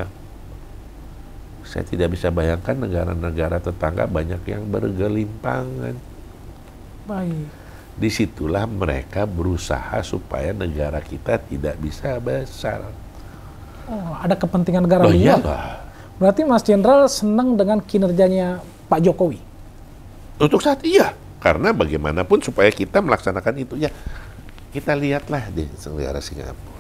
Saya tidak bisa bayangkan negara-negara tetangga banyak yang bergelimpangan. Baik. Disitulah mereka berusaha supaya negara kita tidak bisa besar. Oh, ada kepentingan negara luar. Oh, iyalah. Berarti Mas Jenderal senang dengan kinerjanya Pak Jokowi? Untuk saat iya, karena bagaimanapun supaya kita melaksanakan itu ya. Kita lihatlah di negara Singapura,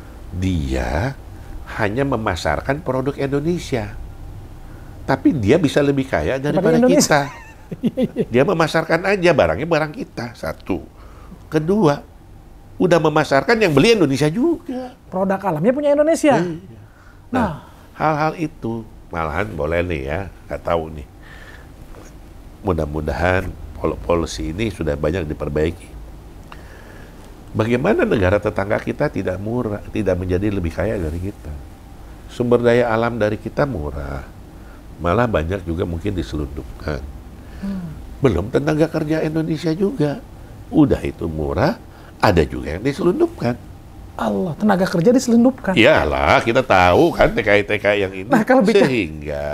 dia hanya memasarkan produk Indonesia, tapi dia bisa lebih kaya daripada kita. Dia memasarkan aja barangnya barang kita, satu. Kedua, udah memasarkan yang beli Indonesia juga. Produk alamnya punya Indonesia. Iya. Nah, hal-hal itu malahan boleh nih ya, nggak tahu nih. Mudah-mudahan pol-polisi ini sudah banyak diperbaiki. Bagaimana negara tetangga kita tidak murah, tidak menjadi lebih kaya dari kita? Sumber daya alam dari kita murah, malah banyak juga mungkin diselundupkan. Hmm. Belum tenaga kerja Indonesia juga, udah itu murah, ada juga yang diselundupkan. Allah, tenaga kerja diselundupkan. Iyalah, kita tahu kan T K I T K I yang ini, nah, kalau bicara... sehingga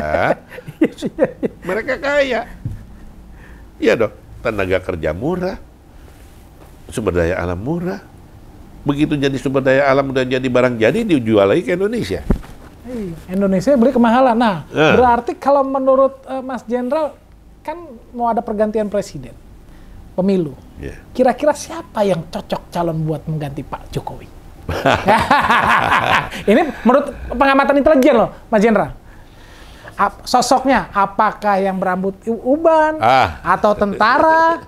mereka kaya. Iya dong, tenaga kerja murah, sumber daya alam murah. Begitu jadi sumber daya alam udah jadi barang jadi, dijual lagi ke Indonesia. Hey, Indonesia beli kemahalan. Nah, nah, berarti kalau menurut uh, Mas Jenderal kan mau ada pergantian presiden, pemilu. Yeah. Kira-kira siapa yang cocok calon buat mengganti Pak Jokowi? Ini menurut pengamatan intelijen loh, Mas Jenderal. Ap, sosoknya apakah yang berambut uban ah. atau tentara?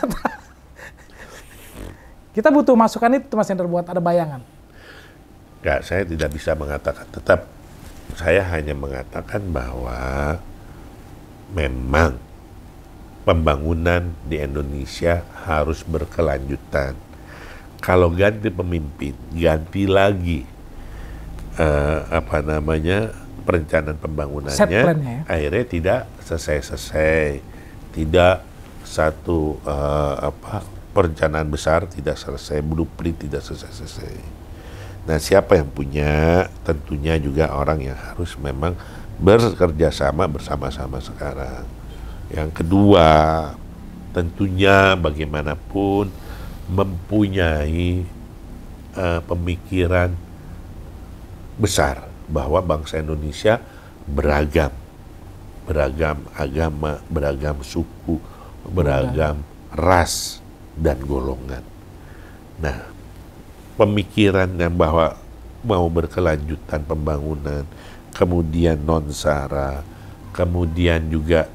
Kita butuh masukan itu, Mas Jenderal, buat ada bayangan. Ya, saya tidak bisa mengatakan. Tetap, saya hanya mengatakan bahwa memang pembangunan di Indonesia harus berkelanjutan. Kalau ganti pemimpin, ganti lagi. uh, apa namanya perencanaan pembangunannya ya? Akhirnya tidak selesai-selesai, tidak satu uh, apa perencanaan besar tidak selesai, blueprint tidak selesai-selesai. Nah, siapa yang punya? Tentunya juga orang yang harus memang bekerja sama bersama-sama sekarang. Yang kedua, tentunya bagaimanapun mempunyai uh, pemikiran besar bahwa bangsa Indonesia beragam, beragam agama, beragam suku, beragam ras dan golongan. Nah, pemikiran yang bahwa mau berkelanjutan pembangunan, kemudian non-sara, kemudian juga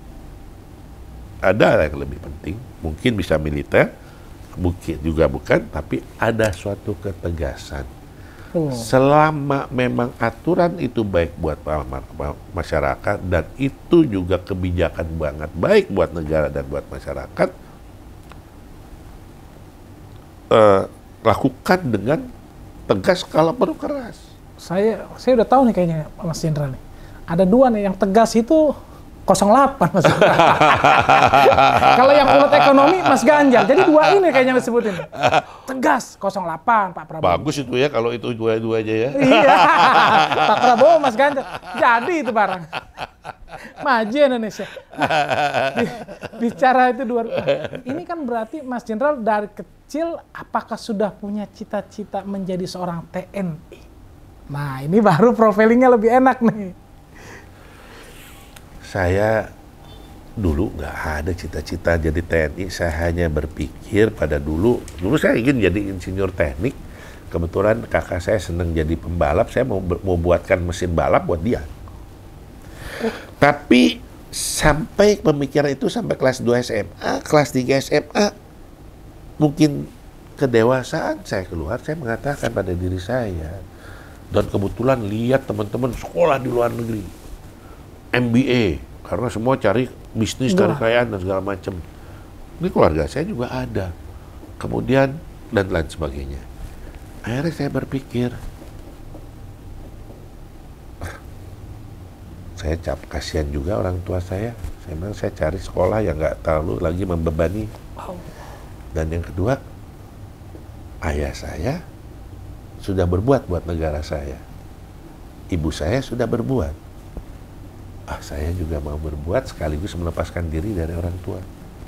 ada yang lebih penting, mungkin bisa militer, mungkin juga bukan, tapi ada suatu ketegasan. Oh. Selama memang aturan itu baik buat masyarakat dan itu juga kebijakan banget baik buat negara dan buat masyarakat, eh, lakukan dengan tegas kalau perlu keras. Saya saya udah tahu nih kayaknya Mas Jendral nih. Ada dua nih, yang tegas itu nol delapan Mas. Kalau yang ulet ekonomi Mas Ganjar. Jadi dua ini kayaknya disebutin. Tegas nol delapan Pak Prabowo. Bagus itu ya kalau itu dua-dua aja ya. Iya. Pak Prabowo, Mas Ganjar. Jadi itu barang. Maju Indonesia. Bicara itu dua. Ini kan berarti Mas Jendral dari kecil apakah sudah punya cita-cita menjadi seorang T N I? Nah, ini baru profilingnya lebih enak nih. Saya dulu nggak ada cita-cita jadi T N I, saya hanya berpikir pada dulu, dulu saya ingin jadi insinyur teknik, kebetulan kakak saya senang jadi pembalap, saya mau, mau buatkan mesin balap buat dia. Oh. Tapi sampai pemikiran itu sampai kelas dua S M A, kelas tiga S M A, mungkin kedewasaan saya keluar, saya mengatakan pada diri saya, dan kebetulan lihat teman-teman sekolah di luar negeri, M B A, karena semua cari bisnis, cari kekayaan dan segala macam. Ini keluarga saya juga ada. Kemudian dan lain sebagainya. Akhirnya saya berpikir, ah, saya cap kasihan juga orang tua saya. Saya memang saya cari sekolah yang nggak terlalu lagi membebani. Dan yang kedua, ayah saya sudah berbuat buat negara saya. Ibu saya sudah berbuat. Ah, saya juga mau berbuat sekaligus melepaskan diri dari orang tua.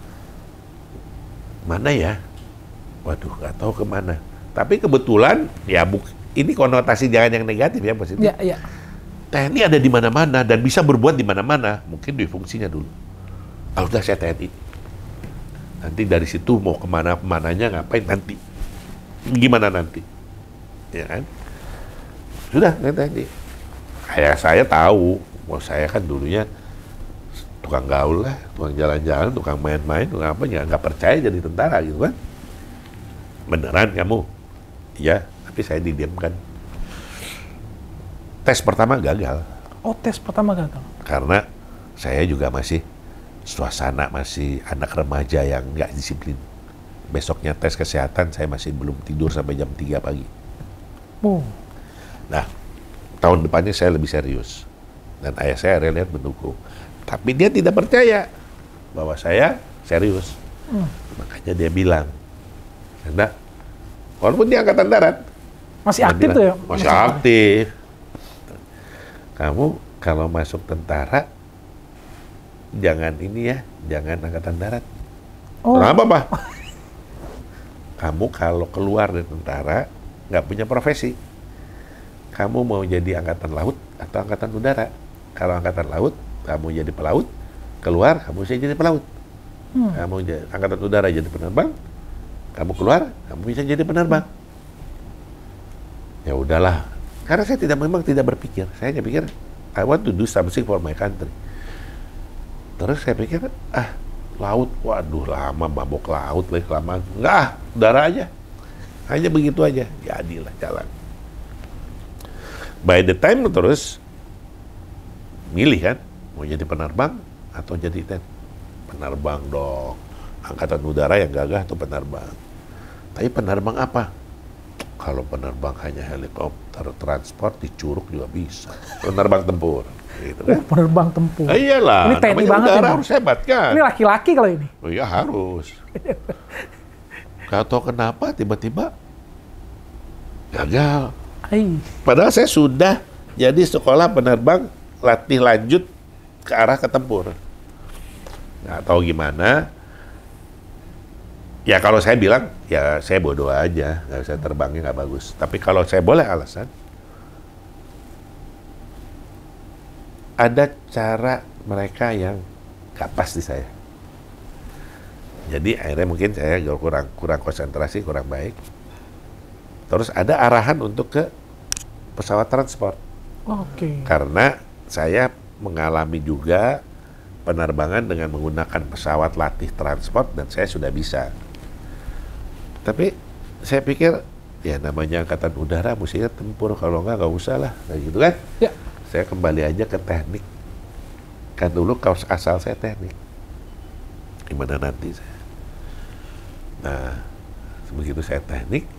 Mana ya? Waduh, nggak tahu kemana. Tapi kebetulan, ya buk, ini konotasi jangan yang negatif ya, positif. Ya, ya. T N I ada di mana-mana dan bisa berbuat di mana-mana. Mungkin di fungsinya dulu. Ah, udah saya T N I. Nanti dari situ mau kemana-mananya ngapain nanti? Gimana nanti? Ya kan? Sudah, T N I. Ayah saya tahu. Mau saya kan dulunya tukang gaul lah, tukang jalan-jalan, tukang main-main, tukang apa, ya nggak percaya jadi tentara gitu kan. Beneran kamu? Iya, tapi saya didiamkan. Tes pertama gagal. Oh, tes pertama gagal? Karena saya juga masih suasana, masih anak remaja yang nggak disiplin. Besoknya tes kesehatan, saya masih belum tidur sampai jam tiga pagi. Oh. Nah, tahun depannya saya lebih serius. Dan ayah saya lihat mendukung. Tapi dia tidak percaya bahwa saya serius. Hmm. Makanya dia bilang, karena walaupun dia angkatan darat. Masih aktif tuh ya? Masih aktif. Kamu kalau masuk tentara, jangan ini ya, jangan angkatan darat. Oh. Kenapa, Pak? Kamu kalau keluar dari tentara, nggak punya profesi. Kamu mau jadi angkatan laut atau angkatan udara? Kalau angkatan laut, kamu jadi pelaut, keluar, kamu bisa jadi pelaut. Hmm. Kamu jadi, angkatan udara jadi penerbang, kamu keluar, kamu bisa jadi penerbang. Ya udahlah, karena saya tidak memang tidak berpikir, saya hanya pikir, I want to do something for my country. Terus saya pikir, ah, laut, waduh lama, mabok laut, lagi lama, enggak, ah, udara aja, hanya begitu aja, jadilah jalan. By the time terus milih kan, mau jadi penerbang atau jadi ten penerbang dong, angkatan udara yang gagah atau penerbang. Tapi penerbang apa? Kalau penerbang hanya helikopter transport di Curug juga bisa. Penerbang tempur. Gitu kan? Oh, penerbang tempur. Ah, iyalah. Ini T N I banget udara ini. harus hebat kan. Ini laki-laki kalau ini. Oh iya harus. Gak tahu kenapa tiba-tiba gagal. Ay. Padahal saya sudah jadi sekolah penerbang latih lanjut ke arah ke tempur. Nggak tahu gimana. Ya kalau saya bilang, ya saya bodoh aja, nggak bisa terbangnya nggak bagus. Tapi kalau saya boleh alasan, ada cara mereka yang nggak pas di saya. Jadi akhirnya mungkin saya kurang kurang konsentrasi, kurang baik. Terus ada arahan untuk ke pesawat transport. Oke. Karena saya mengalami juga penerbangan dengan menggunakan pesawat latih transport dan saya sudah bisa. Tapi saya pikir ya namanya angkatan udara mestinya tempur, kalau enggak nggak usah lah, kayak gitu kan. Ya. Saya kembali aja ke teknik. Kan dulu kaos asal saya teknik. Gimana nanti saya? Nah, begitu saya teknik,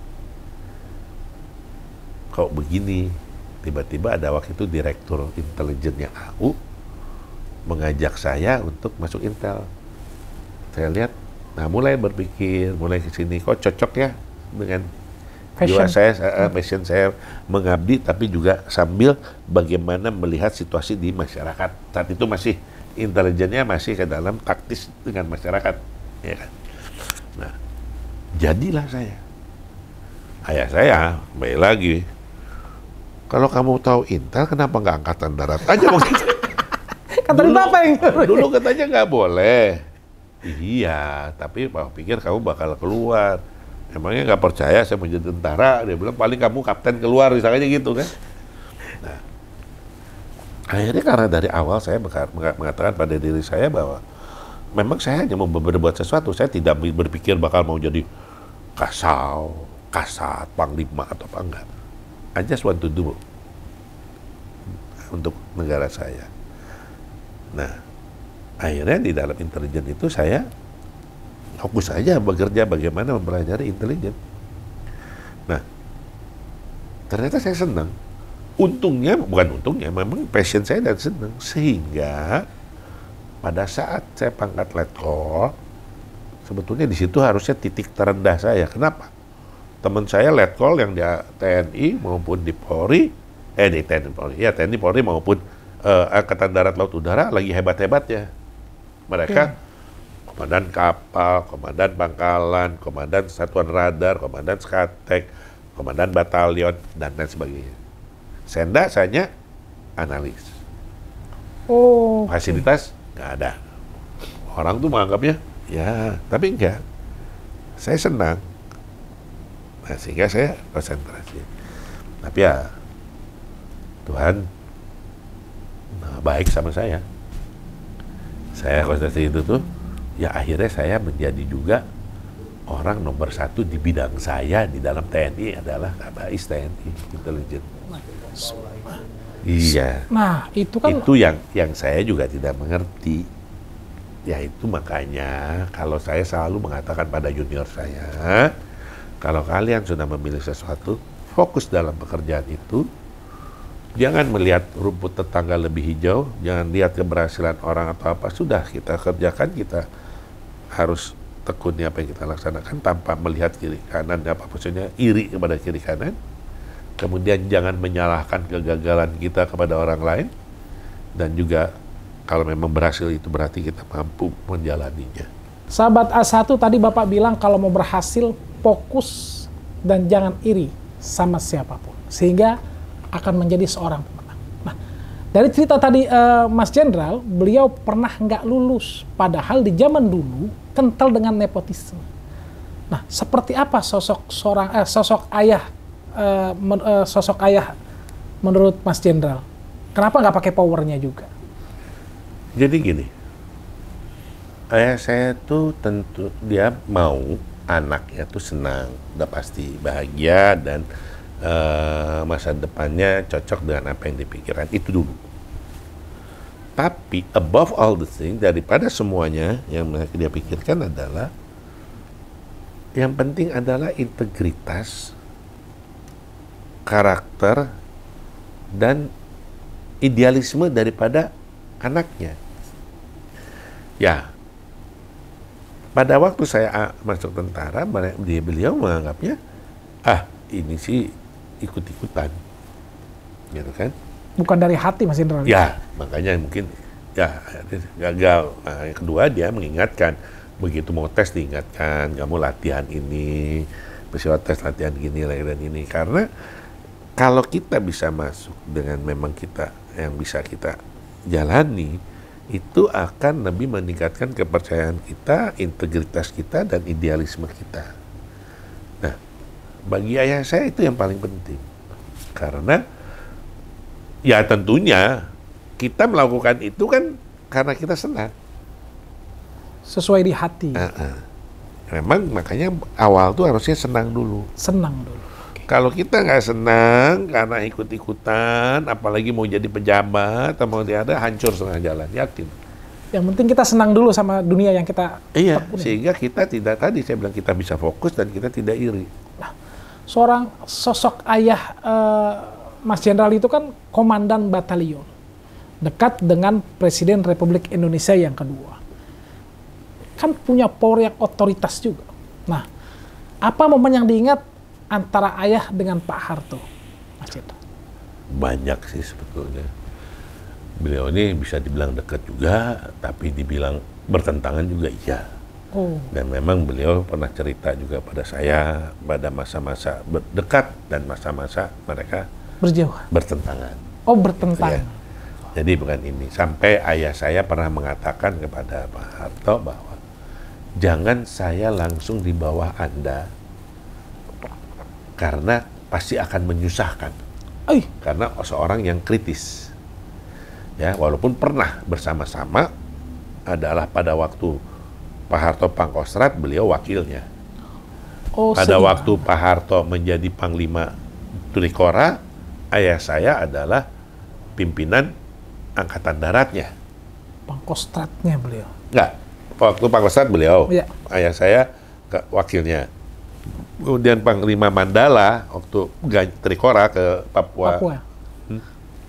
kok begini? Tiba-tiba ada waktu itu direktur intelijennya A U mengajak saya untuk masuk Intel. Saya lihat, nah mulai berpikir, mulai ke sini, kok cocok ya dengan jiwa saya, uh, passion saya mengabdi, tapi juga sambil bagaimana melihat situasi di masyarakat. Saat itu masih intelijennya masih ke dalam taktis dengan masyarakat, ya kan. Nah, jadilah saya. Ayah saya, baik lagi. Kalau kamu tahu Intel, kenapa nggak angkatan darat aja? Kata Bapak yang dulu katanya nggak boleh. Iya, tapi Bapak pikir kamu bakal keluar. Emangnya nggak percaya saya menjadi tentara? Dia bilang paling kamu kapten keluar, misalnya gitu kan. Nah, akhirnya karena dari awal saya mengatakan pada diri saya bahwa memang saya hanya mau berbuat sesuatu. Saya tidak berpikir bakal mau jadi kasau, kasat, panglima atau apa enggak. I just want to do untuk negara saya. Nah, akhirnya di dalam intelijen itu saya fokus saja bekerja bagaimana mempelajari intelijen. Nah, ternyata saya senang. Untungnya, bukan untungnya, memang passion saya dan senang. Sehingga pada saat saya pangkat letkol, sebetulnya di situ harusnya titik terendah saya. Kenapa? Teman saya letkol yang di T N I maupun di Polri, eh di T N I Polri, ya T N I Polri maupun uh, Angkatan Darat Laut Udara lagi hebat-hebatnya. Mereka ya. Komandan kapal, komandan pangkalan, komandan satuan radar, komandan skatek, komandan batalion, dan lain sebagainya. Senda hanya analis. Oh. Fasilitas nggak ada. Orang tuh menganggapnya, ya, tapi enggak. Saya senang. Nah, sehingga saya konsentrasi. Tapi ya, Tuhan nah, baik sama saya. Saya konsentrasi itu tuh, ya akhirnya saya menjadi juga orang nomor satu di bidang saya di dalam T N I adalah Kabais T N I intelijen. Iya. Nah, itu kan itu yang yang saya juga tidak mengerti. Ya itu makanya kalau saya selalu mengatakan pada junior saya, kalau kalian sudah memilih sesuatu, fokus dalam pekerjaan itu. Jangan melihat rumput tetangga lebih hijau, jangan lihat keberhasilan orang atau apa. Sudah kita kerjakan, kita harus tekuni apa yang kita laksanakan tanpa melihat kiri kanan, apa maksudnya iri kepada kiri kanan. Kemudian jangan menyalahkan kegagalan kita kepada orang lain. Dan juga kalau memang berhasil itu berarti kita mampu menjalaninya. Sahabat A satu tadi Bapak bilang kalau mau berhasil, fokus dan jangan iri sama siapapun. Sehingga akan menjadi seorang pemenang. Nah, dari cerita tadi uh, Mas Jenderal, beliau pernah nggak lulus. Padahal di zaman dulu kental dengan nepotisme. Nah, seperti apa sosok seorang eh, sosok ayah uh, men, uh, sosok ayah menurut Mas Jenderal? Kenapa nggak pakai powernya juga? Jadi gini, ayah saya tuh tentu dia mau anaknya tuh senang, udah pasti bahagia dan uh, masa depannya cocok dengan apa yang dipikirkan itu dulu. Tapi above all the thing, daripada semuanya yang dia pikirkan adalah yang penting adalah integritas karakter dan idealisme daripada anaknya. Ya, pada waktu saya masuk tentara, dia beliau menganggapnya, ah ini sih ikut-ikutan, gitu kan? Bukan dari hati, Mas Indra. Ya, makanya mungkin ya gagal. Nah, yang kedua dia mengingatkan, begitu mau tes diingatkan, kamu latihan ini, peristiwa tes latihan gini, dan ini. Karena kalau kita bisa masuk dengan memang kita yang bisa kita jalani, itu akan lebih meningkatkan kepercayaan kita, integritas kita, dan idealisme kita. Nah, bagi ayah saya itu yang paling penting. Karena, ya tentunya, kita melakukan itu kan karena kita senang. Sesuai di hati. Uh -uh. Memang makanya awal tuh harusnya senang dulu. Senang dulu. Okay. Kalau kita nggak senang karena ikut-ikutan, apalagi mau jadi pejabat atau mau diada, hancur setengah jalan, yakin. Yang penting kita senang dulu sama dunia yang kita Iya, tekuni. sehingga kita tidak, tadi saya bilang kita bisa fokus dan kita tidak iri. Nah, seorang sosok ayah uh, Mas Jenderal itu kan komandan batalion, dekat dengan Presiden Republik Indonesia yang kedua. Kan punya power yang otoritas juga. Nah, apa momen yang diingat antara ayah dengan Pak Harto, Mas Jenderal? Banyak sih sebetulnya. Beliau ini bisa dibilang dekat juga, tapi dibilang bertentangan juga iya. Oh. Dan memang beliau pernah cerita juga pada saya pada masa-masa dekat dan masa-masa mereka berjauh, bertentangan. Oh, bertentangan. Ya. Jadi bukan ini. Sampai ayah saya pernah mengatakan kepada Pak Harto bahwa jangan saya langsung di bawah Anda karena pasti akan menyusahkan. Ay. Karena seorang yang kritis. Ya, walaupun pernah bersama-sama adalah pada waktu Pak Harto Pangkostrat, beliau wakilnya. Oh, pada seimbang. waktu Pak Harto menjadi Panglima Trikora, ayah saya adalah pimpinan Angkatan Daratnya. Pangkostratnya beliau. Enggak, waktu Pangkostrat beliau, ya. Ayah saya ke wakilnya. Kemudian Panglima Mandala waktu Trikora ke Papua, Papua. Hmm,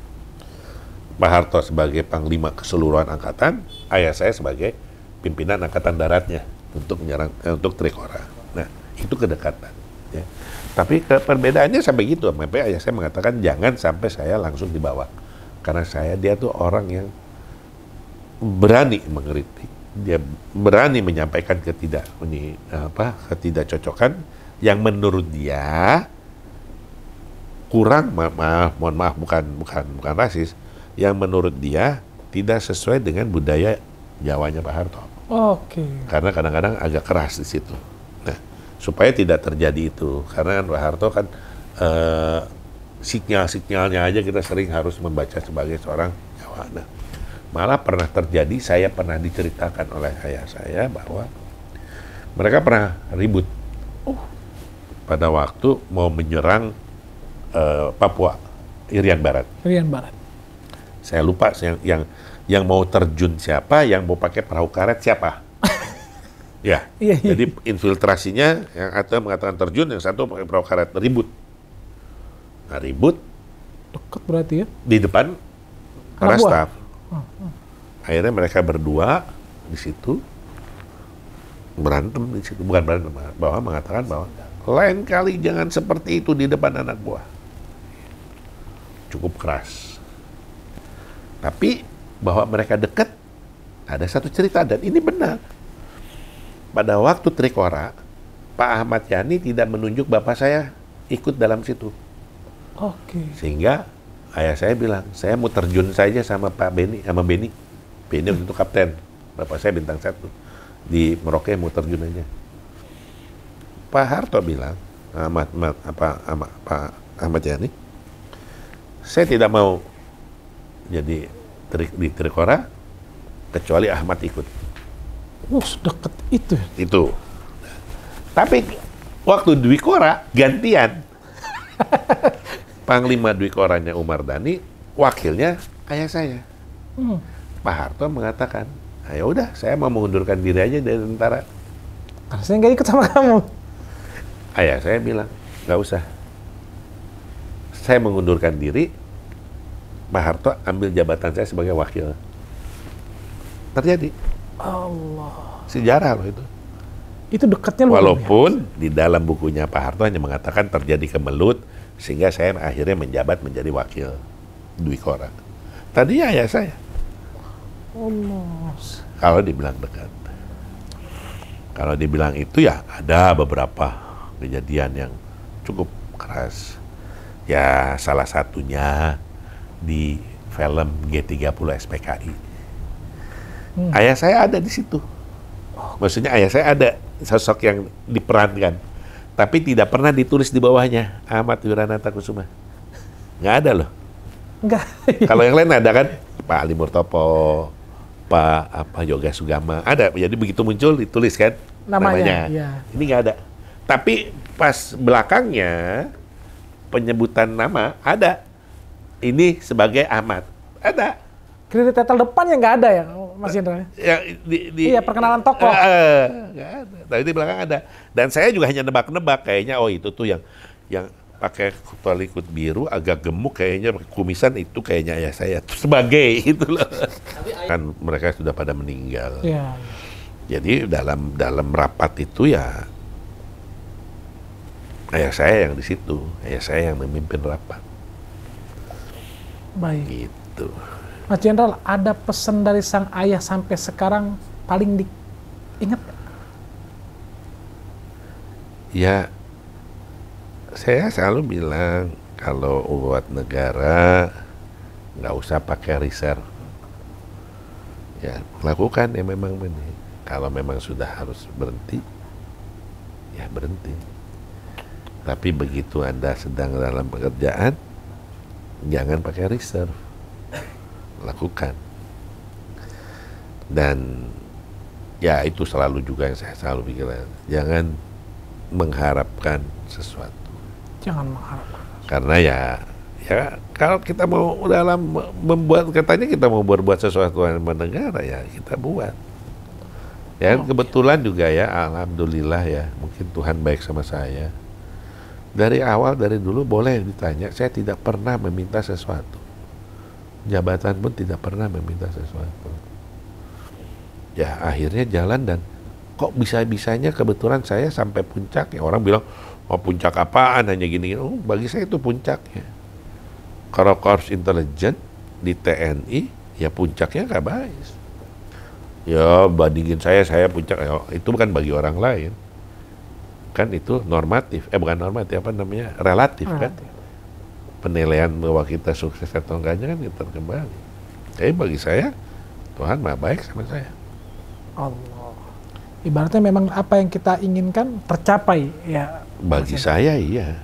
Pak Harto sebagai Panglima keseluruhan angkatan, ayah saya sebagai pimpinan Angkatan Daratnya untuk menyerang eh, untuk Trikora. Nah, itu kedekatan. Ya. Tapi ke, perbedaannya sampai gitu, sampai ayah saya mengatakan jangan sampai saya langsung dibawa, karena saya dia tuh orang yang berani mengkritik, dia berani menyampaikan ketidak ini apa ketidakcocokan yang menurut dia kurang, ma maaf, mohon maaf, bukan bukan bukan rasis, yang menurut dia tidak sesuai dengan budaya Jawanya Pak Harto. Oke. Karena kadang-kadang agak keras di situ. Nah, supaya tidak terjadi itu, karena Pak Harto kan eh, sinyal-sinyalnya aja kita sering harus membaca sebagai seorang Jawa. Nah, malah pernah terjadi, saya pernah diceritakan oleh ayah saya bahwa mereka pernah ribut uh, pada waktu mau menyerang uh, Papua, Irian Barat. Irian Barat. Saya lupa yang yang yang mau terjun siapa, yang mau pakai perahu karet siapa. Ya, iya, iya. Jadi infiltrasinya yang satu mengatakan terjun, yang satu pakai perahu karet, ribut. Nah, ribut. Dekat berarti ya? Di depan para Papua. staf. Akhirnya mereka berdua di situ berantem di situ, bukan berantem, bahwa mengatakan bahwa lain kali jangan seperti itu di depan anak buah. Cukup keras. Tapi bahwa mereka dekat, ada satu cerita dan ini benar. Pada waktu Trikora, Pak Ahmad Yani tidak menunjuk bapak saya ikut dalam situ. Oke. Sehingga ayah saya bilang, saya mau terjun saja sama Pak Beni, sama Beni. Beni untuk kapten, bapak saya bintang satu. Di Merauke mau terjun aja. Pak Harto bilang, Ahmad, Ahmad, apa, Ahmad, Pak Ahmad Yani, saya tidak mau jadi trik, di Trikora, kecuali Ahmad ikut. Uh, deket itu. Itu. Tapi waktu Dwikora, gantian. Panglima Dwikoranya Umar Dhani, wakilnya ayah saya. Hmm. Pak Harto mengatakan, ayo udah, saya mau mengundurkan diri aja dari tentara. Karena saya nggak ikut sama kamu. Ayah saya bilang, nggak usah. saya mengundurkan diri, Pak Harto ambil jabatan saya sebagai wakil. Terjadi. Allah. Sejarah loh itu. Itu dekatnya luar Walaupun biasa. di dalam bukunya Pak Harto hanya mengatakan terjadi kemelut, sehingga saya akhirnya menjabat menjadi wakil Dwi Korang. Tadi ayah saya. Allah. Kalau dibilang dekat. Kalau dibilang itu ya ada beberapa kejadian yang cukup keras. Ya salah satunya di film G tiga puluh S P K I. Hmm. Ayah saya ada di situ. Maksudnya ayah saya ada sosok yang diperankan, tapi tidak pernah ditulis di bawahnya Ahmad Wiranata Kusuma. Nggak ada loh. Nggak. Kalau yang lain ada kan, Pak Ali Murtopo, Pak apa Yoga Sugama, ada. Jadi begitu muncul ditulis kan namanya. namanya. Ya. Ini nggak ada. Tapi pas belakangnya penyebutan nama ada. Ini sebagai Ahmad. Ada. Kredit title depannya nggak ada ya, Mas Indra? Ya, di, di, iya, perkenalan tokoh. Uh, nggak ada. Tapi di belakang ada. Dan saya juga hanya nebak-nebak kayaknya, oh itu tuh yang yang pakai tolikut biru, agak gemuk kayaknya, kumisan itu kayaknya ayah saya. Sebagai itu loh. Kan mereka sudah pada meninggal. Ya. Jadi dalam dalam rapat itu ya ayah saya yang di situ, ayah saya yang memimpin rapat. Baik. Gitu. Mas Jenderal, ada pesan dari sang ayah sampai sekarang paling diingat? Ya, saya selalu bilang kalau buat negara nggak usah pakai reserve. Ya, lakukan yang memang benar. Kalau memang sudah harus berhenti, ya berhenti. Tapi begitu Anda sedang dalam pekerjaan, jangan pakai reserve. Lakukan. Dan ya itu selalu juga yang saya selalu pikirkan. Jangan mengharapkan sesuatu. Jangan mengharapkan. Karena ya ya kalau kita mau dalam membuat, katanya kita mau berbuat sesuatu yang negara, ya kita buat. Ya oh, kebetulan juga ya, alhamdulillah ya, mungkin Tuhan baik sama saya. Dari awal, dari dulu boleh ditanya, saya tidak pernah meminta sesuatu. Jabatan pun tidak pernah meminta sesuatu. Ya akhirnya jalan, dan kok bisa-bisanya kebetulan saya sampai puncak. Ya orang bilang, oh puncak apaan, hanya gini. Oh bagi saya itu puncaknya. Kalau Korps Intelijen di T N I, ya puncaknya Kabais. Ya bandingin saya, saya puncak. Ya, itu bukan bagi orang lain. Kan itu normatif. Eh bukan normatif, apa namanya? Relatif, Relatif. Kan. Penilaian bahwa kita sukses atau enggaknya kan kita kembali. Tapi bagi saya, Tuhan maha baik sama saya. Allah. Ibaratnya memang apa yang kita inginkan tercapai ya. Bagi saya iya.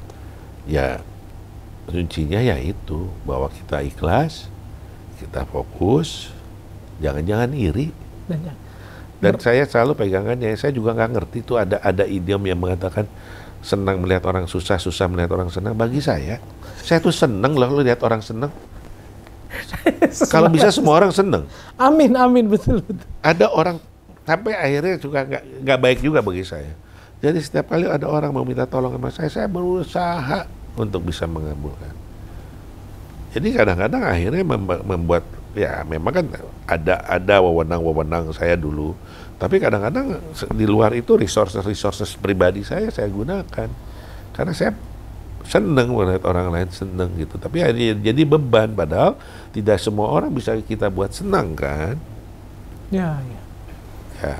Ya kuncinya ya itu, bahwa kita ikhlas, kita fokus, jangan-jangan iri. Dan, ya. Dan saya selalu pegangannya, saya juga nggak ngerti tuh ada ada idiom yang mengatakan senang melihat orang susah, susah melihat orang senang. Bagi saya, saya tuh seneng loh lihat orang senang. Kalau bisa semua orang seneng. Amin, amin, betul, betul. Ada orang sampai akhirnya juga nggak nggak baik juga bagi saya. Jadi setiap kali ada orang mau minta tolong sama saya, saya berusaha untuk bisa mengabulkan. Jadi kadang-kadang akhirnya membuat, ya memang kan ada ada wewenang-wewenang saya dulu. Tapi kadang-kadang di luar itu resources-resources pribadi saya saya gunakan. Karena saya senang melihat orang lain senang gitu. Tapi jadi beban, padahal tidak semua orang bisa kita buat senang kan. Ya, ya. Ya.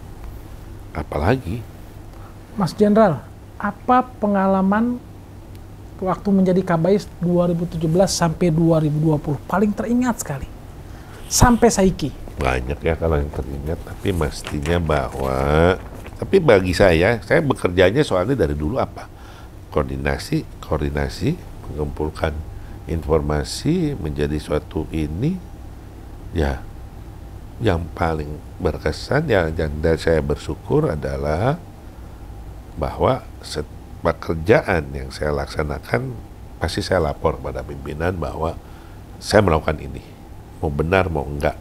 Apalagi. Mas Jenderal, apa pengalaman waktu menjadi Kabais dua ribu tujuh belas sampai dua ribu dua puluh paling teringat sekali? Sampai saiki. Banyak ya kalau yang teringat, tapi mestinya bahwa, tapi bagi saya, saya bekerjanya soalnya dari dulu apa? Koordinasi, koordinasi, mengumpulkan informasi menjadi suatu ini, ya yang paling berkesan, ya, yang dan saya bersyukur adalah bahwa pekerjaan yang saya laksanakan, pasti saya lapor pada pimpinan bahwa saya melakukan ini, mau benar mau enggak.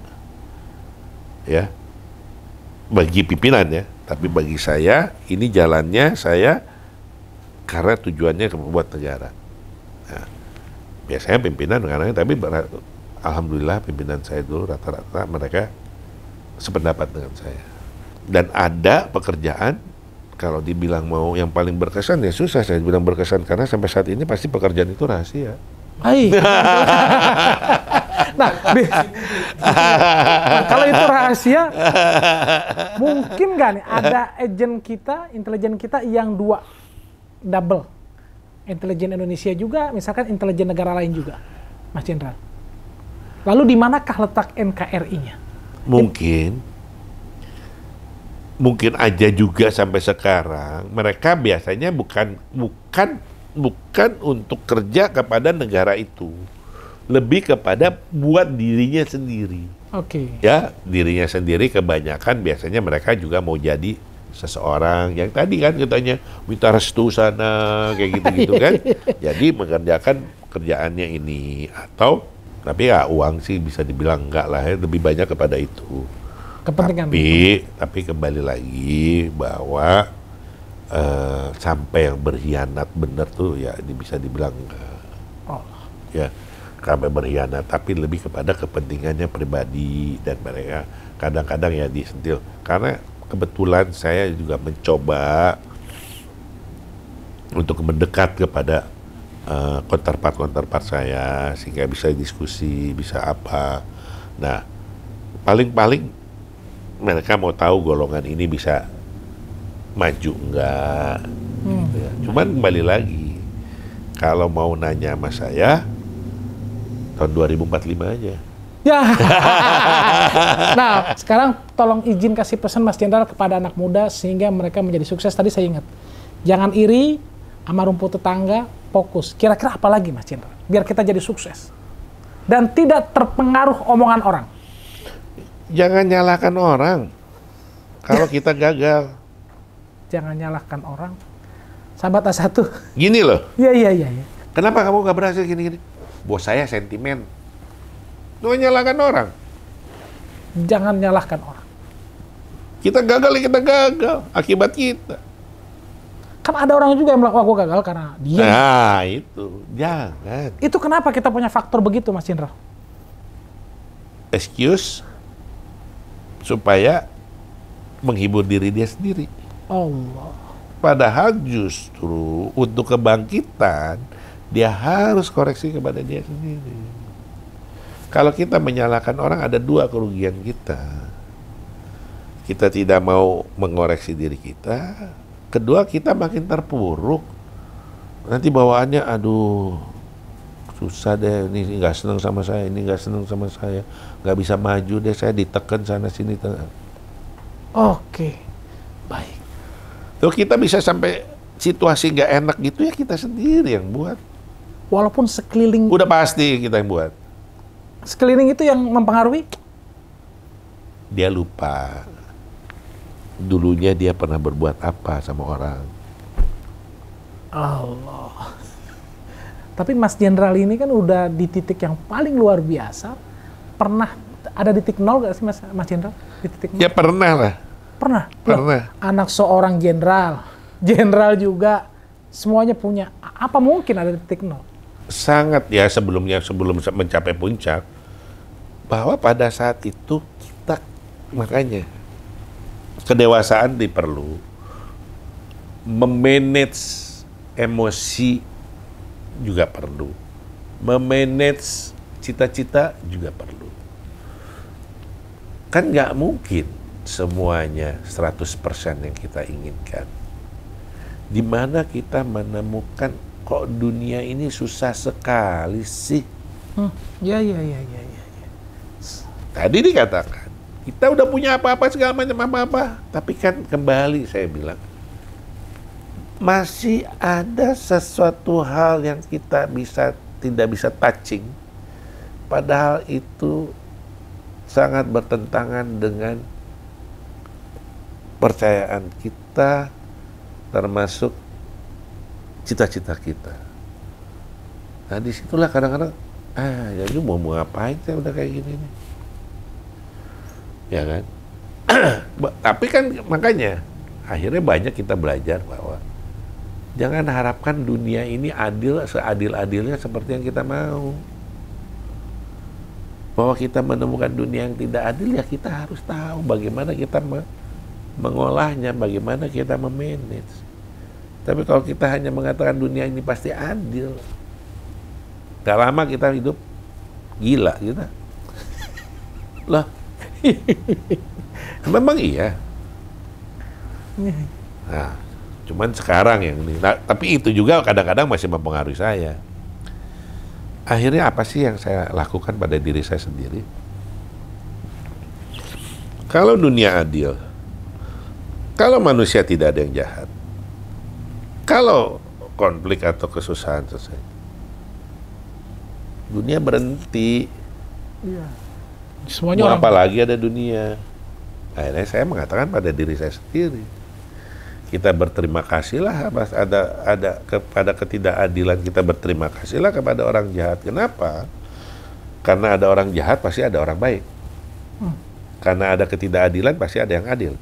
Ya, bagi pimpinan ya, tapi bagi saya ini jalannya saya karena tujuannya buat negara. Nah, biasanya pimpinan kadang, tapi alhamdulillah pimpinan saya dulu rata-rata mereka sependapat dengan saya. Dan ada pekerjaan, kalau dibilang mau yang paling berkesan ya susah saya bilang berkesan, karena sampai saat ini pasti pekerjaan itu rahasia. Hai. Nah, di, nah, kalau itu rahasia, mungkin nggak nih ada agen kita, intelijen kita yang dua, double, intelijen Indonesia juga, misalkan intelijen negara lain juga, Mas Jenderal. Lalu di manakah letak N K R I-nya? Mungkin, mungkin aja juga sampai sekarang mereka biasanya bukan bukan bukan untuk kerja kepada negara itu, lebih kepada buat dirinya sendiri. Oke. Okay. Ya, dirinya sendiri kebanyakan biasanya mereka juga mau jadi seseorang yang tadi kan katanya minta restu sana kayak gitu-gitu kan. Jadi mengerjakan kerjaannya ini, atau tapi ya uang sih bisa dibilang enggak lah ya, lebih banyak kepada itu. Kepentingan. Tapi tapi kembali lagi bahwa Uh, sampai yang berkhianat bener tuh ya bisa dibilang uh, oh. ya sampai berkhianat, tapi lebih kepada kepentingannya pribadi, dan mereka kadang-kadang ya disentil. Karena kebetulan saya juga mencoba untuk mendekat kepada uh, counterpart-counterpart saya sehingga bisa diskusi, bisa apa. Nah, paling-paling mereka mau tahu golongan ini bisa maju enggak, hmm. gitu ya. Cuman kembali lagi, kalau mau nanya sama saya, tahun dua ribu empat puluh lima aja. Ya. Nah, sekarang tolong izin kasih pesan Mas Jenderal kepada anak muda sehingga mereka menjadi sukses. Tadi saya ingat, jangan iri sama rumput tetangga, fokus. Kira-kira apa lagi Mas Jenderal? Biar kita jadi sukses dan tidak terpengaruh omongan orang. Jangan nyalahkan orang kalau kita gagal. Jangan nyalahkan orang. Sahabat A satu. Gini loh. Iya, iya, iya. Ya. Kenapa kamu gak berhasil gini-gini? Bos saya sentimen. Lu nyalahkan orang. Jangan nyalahkan orang. Kita gagal ya kita gagal. Akibat kita. Kan ada orang juga yang bilang, wah gue gagal karena dia. Nah itu. Jangan. Itu kenapa kita punya faktor begitu Mas Jenderal? Excuse. Supaya menghibur diri dia sendiri. Allah. Padahal justru untuk kebangkitan dia harus koreksi kepada dia sendiri. Kalau kita menyalahkan orang, ada dua kerugian kita. Kita tidak mau mengoreksi diri kita. Kedua, kita makin terpuruk. Nanti bawaannya, aduh, susah deh, ini nggak seneng sama saya, ini nggak seneng sama saya, nggak bisa maju deh, saya ditekan sana sini. Oke, baik. Tuh kita bisa sampai situasi nggak enak gitu ya kita sendiri yang buat. Walaupun sekeliling. Udah pasti kita yang buat. Sekeliling itu yang mempengaruhi? Dia lupa. Dulunya dia pernah berbuat apa sama orang. Allah. Tapi Mas Jenderal ini kan udah di titik yang paling luar biasa. Pernah ada di titik nol nggak sih Mas, Mas Jenderal? Di titik nol? Ya pernah lah. Pernah? Pernah. Loh, anak seorang jenderal, jenderal juga, semuanya punya. Apa mungkin ada di titik nol? Sangat ya, sebelumnya, sebelum mencapai puncak, bahwa pada saat itu kita, makanya, kedewasaan diperlu, memanage emosi juga perlu, memanage cita-cita juga perlu. Kan nggak mungkin semuanya seratus persen yang kita inginkan. Di mana kita menemukan kok dunia ini susah sekali sih? Hmm, ya, ya, ya, ya, ya. Tadi dikatakan, kita udah punya apa-apa segala macam apa-apa, tapi kan kembali saya bilang, masih ada sesuatu hal yang kita bisa tidak bisa touching, padahal itu sangat bertentangan dengan percayaan kita, termasuk cita-cita kita. Nah disitulah kadang-kadang, ah ya lu mau mau ngapain saya udah kayak gini nih, ya kan? Tapi kan makanya akhirnya banyak kita belajar bahwa Jangan harapkan dunia ini adil seadil-adilnya seperti yang kita mau. Bahwa kita menemukan dunia yang tidak adil, ya kita harus tahu bagaimana kita me mengolahnya, bagaimana kita memanage. Tapi kalau kita hanya mengatakan dunia ini pasti adil, gak lama kita hidup gila kita. Loh, memang iya. Nah, cuman sekarang yang ini, nah, tapi itu juga kadang-kadang masih mempengaruhi saya. Akhirnya apa sih yang saya lakukan pada diri saya sendiri? Kalau dunia adil, kalau manusia tidak ada yang jahat, kalau konflik atau kesusahan selesai, dunia berhenti. Iya. Semuanya Mau orang. apa lagi ada dunia? Akhirnya saya mengatakan pada diri saya sendiri, kita berterima kasihlah atas ada ada kepada ketidakadilan, kita berterima kasihlah kepada orang jahat. Kenapa? Karena ada orang jahat pasti ada orang baik. Hmm. Karena ada ketidakadilan pasti ada yang adil.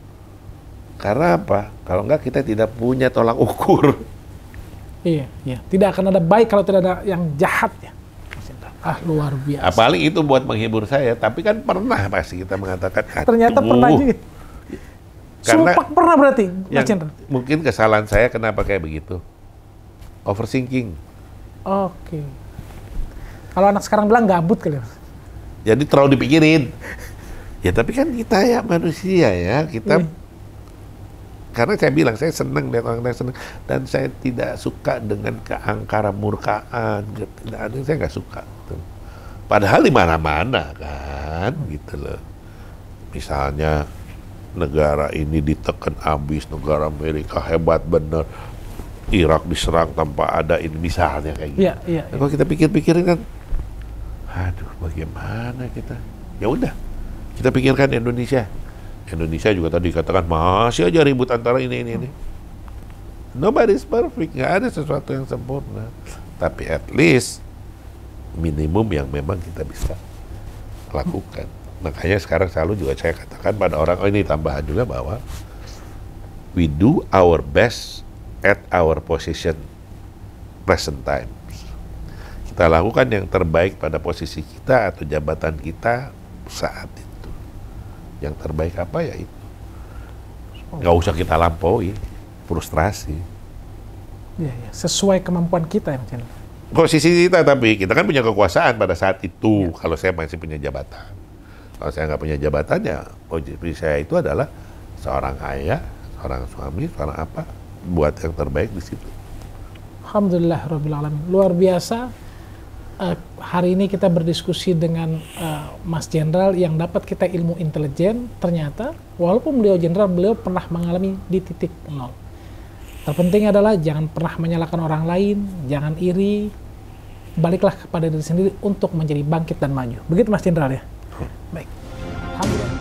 Karena apa? Kalau enggak kita tidak punya tolak ukur. Iya, iya. Tidak akan ada baik kalau tidak ada yang jahat ya. Ah, luar biasa. Apalagi itu buat menghibur saya, tapi kan pernah pasti kita mengatakan. Ternyata pernah juga. Karena Sumpah pernah berarti, Mas yang mungkin kesalahan saya kenapa kayak begitu? Overthinking. Oke. Kalau anak sekarang bilang gabut kali. Jadi terlalu dipikirin. Ya tapi kan kita ya manusia ya, kita Iya. Karena saya bilang saya senang lihat orang lain senang, dan saya tidak suka dengan keangkara murkaan, tidak ada, saya nggak suka. Gitu. Padahal di mana-mana kan, gitu loh. Misalnya negara ini ditekan abis, negara Amerika hebat bener, Irak diserang tanpa ada ini, misalnya kayak gitu. Iya, iya. Nah, kalau kita pikir-pikirin kan, aduh bagaimana kita? Ya udah, kita pikirkan Indonesia. Indonesia juga tadi katakan masih aja ribut antara ini ini ini. Nobody's perfect, nggak ada sesuatu yang sempurna. Tapi at least minimum yang memang kita bisa lakukan. Makanya sekarang selalu juga saya katakan pada orang, oh ini tambahan juga bahwa we do our best at our position present time. Kita lakukan yang terbaik pada posisi kita atau jabatan kita saat itu. Yang terbaik apa ya itu. Nggak usah kita lampaui, frustrasi. Ya, ya. Sesuai kemampuan kita ya, Mas. Posisi kita, tapi kita kan punya kekuasaan pada saat itu. Ya. Kalau saya masih punya jabatan. Kalau saya nggak punya jabatan, ya posisi saya itu adalah seorang ayah, seorang suami, seorang apa, buat yang terbaik di situ. Alhamdulillah Rabbil Alamin. Luar biasa. Uh, hari ini kita berdiskusi dengan uh, Mas Jenderal yang dapat kita ilmu intelijen. Ternyata walaupun beliau jenderal, beliau pernah mengalami di titik nol. Terpenting adalah jangan pernah menyalahkan orang lain, jangan iri, baliklah kepada diri sendiri untuk menjadi bangkit dan maju. Begitu Mas Jenderal ya? Baik. Alhamdulillah.